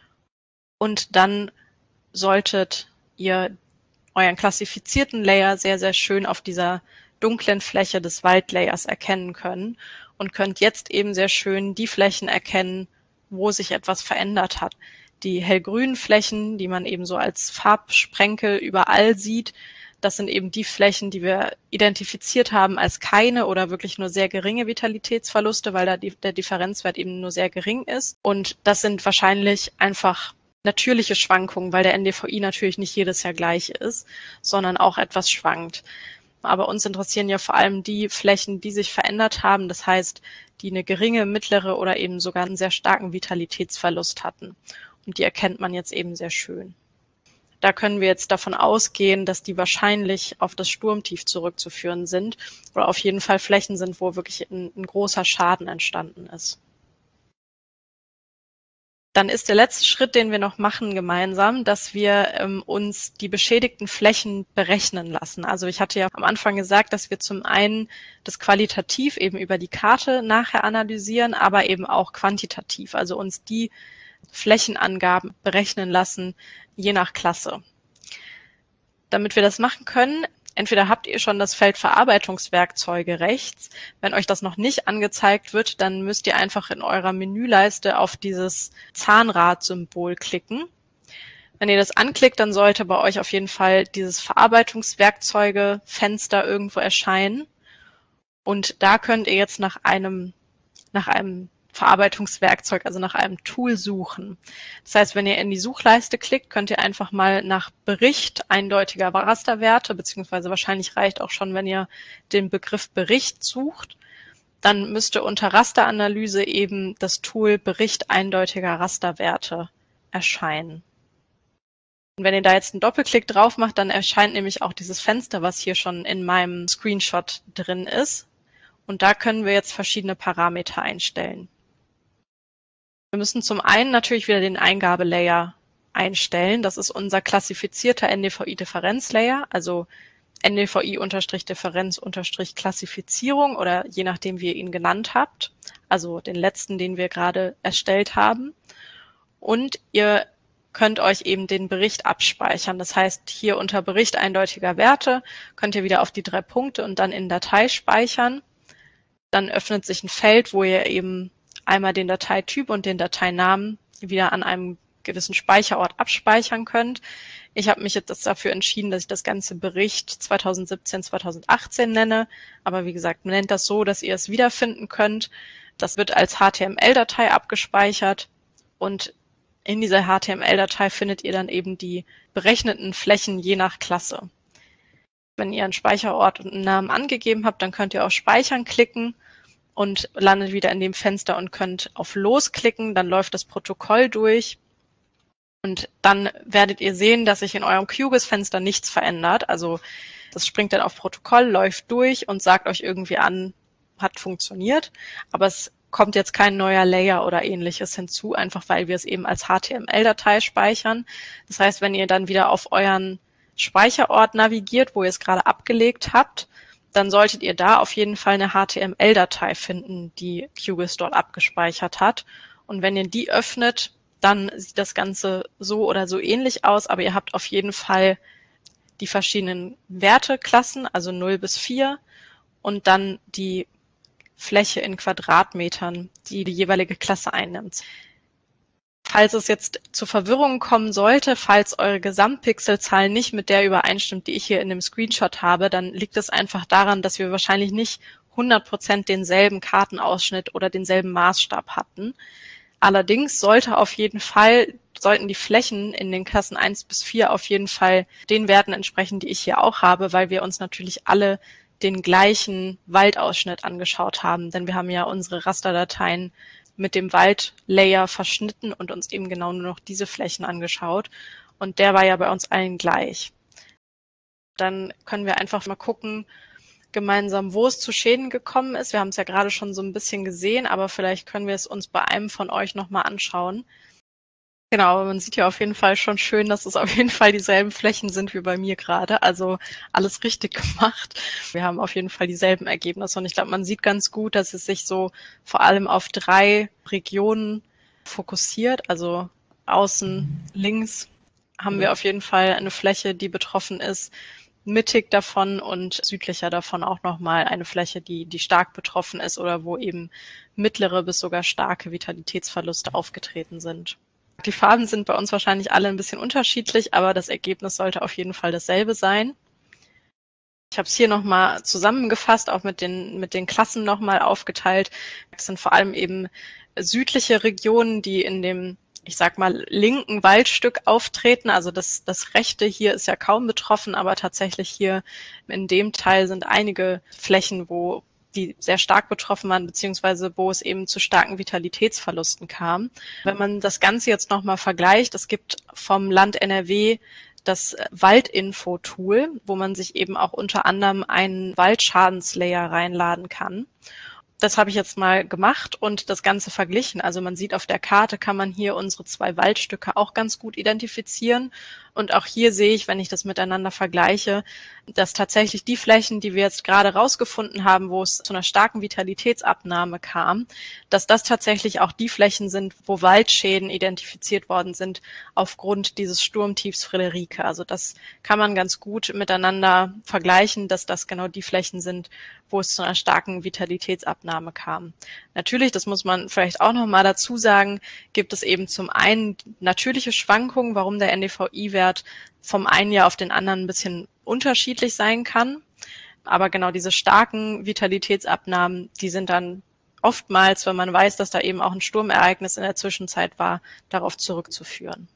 und dann solltet ihr euren klassifizierten Layer sehr, sehr schön auf dieser dunklen Fläche des Waldlayers erkennen können und könnt jetzt eben sehr schön die Flächen erkennen, wo sich etwas verändert hat. Die hellgrünen Flächen, die man eben so als Farbsprenkel überall sieht, das sind eben die Flächen, die wir identifiziert haben als keine oder wirklich nur sehr geringe Vitalitätsverluste, weil da die, der Differenzwert eben nur sehr gering ist. Und das sind wahrscheinlich einfach natürliche Schwankungen, weil der N D V I natürlich nicht jedes Jahr gleich ist, sondern auch etwas schwankt. Aber uns interessieren ja vor allem die Flächen, die sich verändert haben, das heißt, die eine geringe, mittlere oder eben sogar einen sehr starken Vitalitätsverlust hatten. Und die erkennt man jetzt eben sehr schön. Da können wir jetzt davon ausgehen, dass die wahrscheinlich auf das Sturmtief zurückzuführen sind oder auf jeden Fall Flächen sind, wo wirklich ein, ein großer Schaden entstanden ist. Dann ist der letzte Schritt, den wir noch machen gemeinsam, dass wir ähm, uns die beschädigten Flächen berechnen lassen. Also ich hatte ja am Anfang gesagt, dass wir zum einen das qualitativ eben über die Karte nachher analysieren, aber eben auch quantitativ, also uns die Flächenangaben berechnen lassen, je nach Klasse. Damit wir das machen können, entweder habt ihr schon das Feld Verarbeitungswerkzeuge rechts. Wenn euch das noch nicht angezeigt wird, dann müsst ihr einfach in eurer Menüleiste auf dieses Zahnrad-Symbol klicken. Wenn ihr das anklickt, dann sollte bei euch auf jeden Fall dieses Verarbeitungswerkzeuge-Fenster irgendwo erscheinen. Und da könnt ihr jetzt nach einem, nach einem Verarbeitungswerkzeug, also nach einem Tool suchen. Das heißt, wenn ihr in die Suchleiste klickt, könnt ihr einfach mal nach Bericht eindeutiger Rasterwerte, beziehungsweise wahrscheinlich reicht auch schon, wenn ihr den Begriff Bericht sucht, dann müsste unter Rasteranalyse eben das Tool Bericht eindeutiger Rasterwerte erscheinen. Und wenn ihr da jetzt einen Doppelklick drauf macht, dann erscheint nämlich auch dieses Fenster, was hier schon in meinem Screenshot drin ist. Und da können wir jetzt verschiedene Parameter einstellen. Wir müssen zum einen natürlich wieder den Eingabelayer einstellen. Das ist unser klassifizierter N D V I-Differenzlayer, also N D V I-Differenz-Klassifizierung oder je nachdem, wie ihr ihn genannt habt, also den letzten, den wir gerade erstellt haben. Und ihr könnt euch eben den Bericht abspeichern. Das heißt, hier unter Bericht eindeutiger Werte könnt ihr wieder auf die drei Punkte und dann in Datei speichern. Dann öffnet sich ein Feld, wo ihr eben einmal den Dateityp und den Dateinamen wieder an einem gewissen Speicherort abspeichern könnt. Ich habe mich jetzt dafür entschieden, dass ich das ganze Bericht zweitausendsiebzehn zweitausendachtzehn nenne. Aber wie gesagt, man nennt das so, dass ihr es wiederfinden könnt. Das wird als H T M L-Datei abgespeichert und in dieser H T M L-Datei findet ihr dann eben die berechneten Flächen je nach Klasse. Wenn ihr einen Speicherort und einen Namen angegeben habt, dann könnt ihr auf Speichern klicken und landet wieder in dem Fenster und könnt auf Los klicken, dann läuft das Protokoll durch und dann werdet ihr sehen, dass sich in eurem QGIS-Fenster nichts verändert. Also das springt dann auf Protokoll, läuft durch und sagt euch irgendwie an, hat funktioniert, aber es kommt jetzt kein neuer Layer oder ähnliches hinzu, einfach weil wir es eben als H T M L-Datei speichern. Das heißt, wenn ihr dann wieder auf euren Speicherort navigiert, wo ihr es gerade abgelegt habt, dann solltet ihr da auf jeden Fall eine H T M L-Datei finden, die QGIS dort abgespeichert hat. Und wenn ihr die öffnet, dann sieht das Ganze so oder so ähnlich aus, aber ihr habt auf jeden Fall die verschiedenen Werteklassen, also null bis vier, und dann die Fläche in Quadratmetern, die die jeweilige Klasse einnimmt. Falls es jetzt zu Verwirrungen kommen sollte, falls eure Gesamtpixelzahl nicht mit der übereinstimmt, die ich hier in dem Screenshot habe, dann liegt es einfach daran, dass wir wahrscheinlich nicht hundert Prozent denselben Kartenausschnitt oder denselben Maßstab hatten. Allerdings sollte auf jeden Fall, sollten die Flächen in den Klassen eins bis vier auf jeden Fall den Werten entsprechen, die ich hier auch habe, weil wir uns natürlich alle den gleichen Waldausschnitt angeschaut haben, denn wir haben ja unsere Rasterdateien mit dem Waldlayer verschnitten und uns eben genau nur noch diese Flächen angeschaut. Und der war ja bei uns allen gleich. Dann können wir einfach mal gucken, gemeinsam, wo es zu Schäden gekommen ist. Wir haben es ja gerade schon so ein bisschen gesehen, aber vielleicht können wir es uns bei einem von euch nochmal anschauen. Genau, man sieht ja auf jeden Fall schon schön, dass es auf jeden Fall dieselben Flächen sind wie bei mir gerade. Also alles richtig gemacht. Wir haben auf jeden Fall dieselben Ergebnisse und ich glaube, man sieht ganz gut, dass es sich so vor allem auf drei Regionen fokussiert. Also außen links haben wir auf jeden Fall eine Fläche, die betroffen ist, mittig davon und südlicher davon auch nochmal eine Fläche, die, die stark betroffen ist oder wo eben mittlere bis sogar starke Vitalitätsverluste aufgetreten sind. Die Farben sind bei uns wahrscheinlich alle ein bisschen unterschiedlich, aber das Ergebnis sollte auf jeden Fall dasselbe sein. Ich habe es hier nochmal zusammengefasst, auch mit den, mit den Klassen nochmal aufgeteilt. Das sind vor allem eben südliche Regionen, die in dem, ich sag mal, linken Waldstück auftreten. Also das, das rechte hier ist ja kaum betroffen, aber tatsächlich hier in dem Teil sind einige Flächen, wo die sehr stark betroffen waren, beziehungsweise wo es eben zu starken Vitalitätsverlusten kam. Wenn man das Ganze jetzt nochmal vergleicht, es gibt vom Land N R W das Waldinfo-Tool, wo man sich eben auch unter anderem einen Waldschadenslayer reinladen kann. Das habe ich jetzt mal gemacht und das Ganze verglichen. Also man sieht auf der Karte, kann man hier unsere zwei Waldstücke auch ganz gut identifizieren. Und auch hier sehe ich, wenn ich das miteinander vergleiche, dass tatsächlich die Flächen, die wir jetzt gerade rausgefunden haben, wo es zu einer starken Vitalitätsabnahme kam, dass das tatsächlich auch die Flächen sind, wo Waldschäden identifiziert worden sind aufgrund dieses Sturmtiefs Friederike. Also das kann man ganz gut miteinander vergleichen, dass das genau die Flächen sind, wo es zu einer starken Vitalitätsabnahme kam. Natürlich, das muss man vielleicht auch noch mal dazu sagen, gibt es eben zum einen natürliche Schwankungen, warum der N D V I-Wert vom einen Jahr auf den anderen ein bisschen unterschiedlich sein kann. Aber genau diese starken Vitalitätsabnahmen, die sind dann oftmals, wenn man weiß, dass da eben auch ein Sturmereignis in der Zwischenzeit war, darauf zurückzuführen.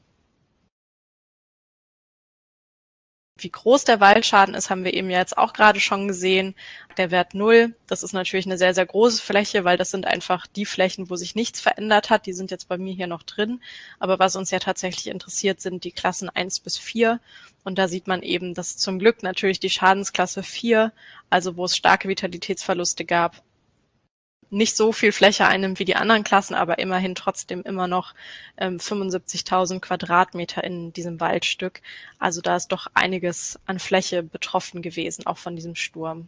Wie groß der Waldschaden ist, haben wir eben jetzt auch gerade schon gesehen. Der Wert null, das ist natürlich eine sehr, sehr große Fläche, weil das sind einfach die Flächen, wo sich nichts verändert hat. Die sind jetzt bei mir hier noch drin. Aber was uns ja tatsächlich interessiert, sind die Klassen eins bis vier. Und da sieht man eben, dass zum Glück natürlich die Schadensklasse vier, also wo es starke Vitalitätsverluste gab, nicht so viel Fläche einnimmt wie die anderen Klassen, aber immerhin trotzdem immer noch ähm, fünfundsiebzigtausend Quadratmeter in diesem Waldstück. Also da ist doch einiges an Fläche betroffen gewesen, auch von diesem Sturm.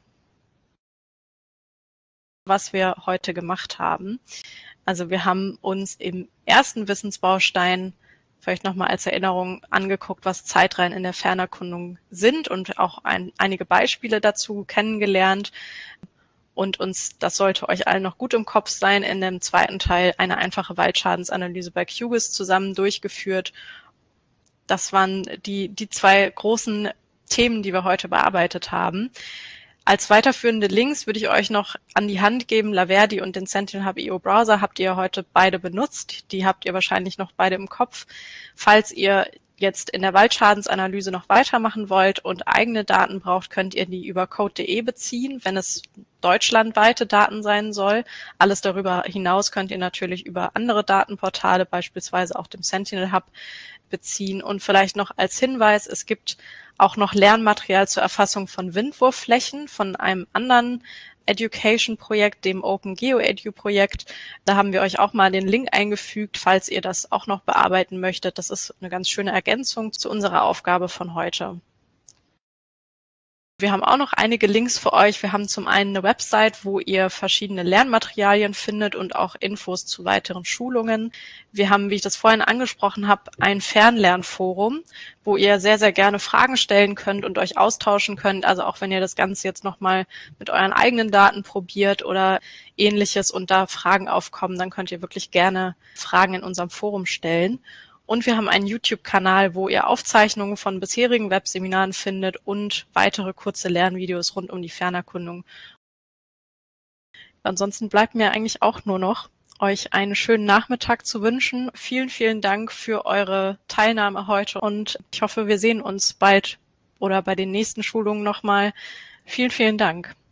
Was wir heute gemacht haben. Also wir haben uns im ersten Wissensbaustein vielleicht nochmal als Erinnerung angeguckt, was Zeitreihen in der Fernerkundung sind und auch ein, einige Beispiele dazu kennengelernt. Und uns, das sollte euch allen noch gut im Kopf sein, in dem zweiten Teil eine einfache Waldschadensanalyse bei QGIS zusammen durchgeführt. Das waren die, die zwei großen Themen, die wir heute bearbeitet haben. Als weiterführende Links würde ich euch noch an die Hand geben, Laverdi und den Sentinel Hub punkt i o Browser habt ihr heute beide benutzt. Die habt ihr wahrscheinlich noch beide im Kopf. Falls ihr jetzt in der Waldschadensanalyse noch weitermachen wollt und eigene Daten braucht, könnt ihr die über code punkt de beziehen, wenn es deutschlandweite Daten sein soll. Alles darüber hinaus könnt ihr natürlich über andere Datenportale, beispielsweise auch dem Sentinel Hub, beziehen. Und vielleicht noch als Hinweis, es gibt auch noch Lernmaterial zur Erfassung von Windwurfflächen von einem anderen Education-Projekt, dem Open GeoEDU-Projekt. Da haben wir euch auch mal den Link eingefügt, falls ihr das auch noch bearbeiten möchtet. Das ist eine ganz schöne Ergänzung zu unserer Aufgabe von heute. Wir haben auch noch einige Links für euch. Wir haben zum einen eine Website, wo ihr verschiedene Lernmaterialien findet und auch Infos zu weiteren Schulungen. Wir haben, wie ich das vorhin angesprochen habe, ein Fernlernforum, wo ihr sehr, sehr gerne Fragen stellen könnt und euch austauschen könnt. Also auch wenn ihr das Ganze jetzt nochmal mit euren eigenen Daten probiert oder ähnliches und da Fragen aufkommen, dann könnt ihr wirklich gerne Fragen in unserem Forum stellen. Und wir haben einen YouTube-Kanal, wo ihr Aufzeichnungen von bisherigen Webseminaren findet und weitere kurze Lernvideos rund um die Fernerkundung. Ansonsten bleibt mir eigentlich auch nur noch, euch einen schönen Nachmittag zu wünschen. Vielen, vielen Dank für eure Teilnahme heute und ich hoffe, wir sehen uns bald oder bei den nächsten Schulungen nochmal. Vielen, vielen Dank.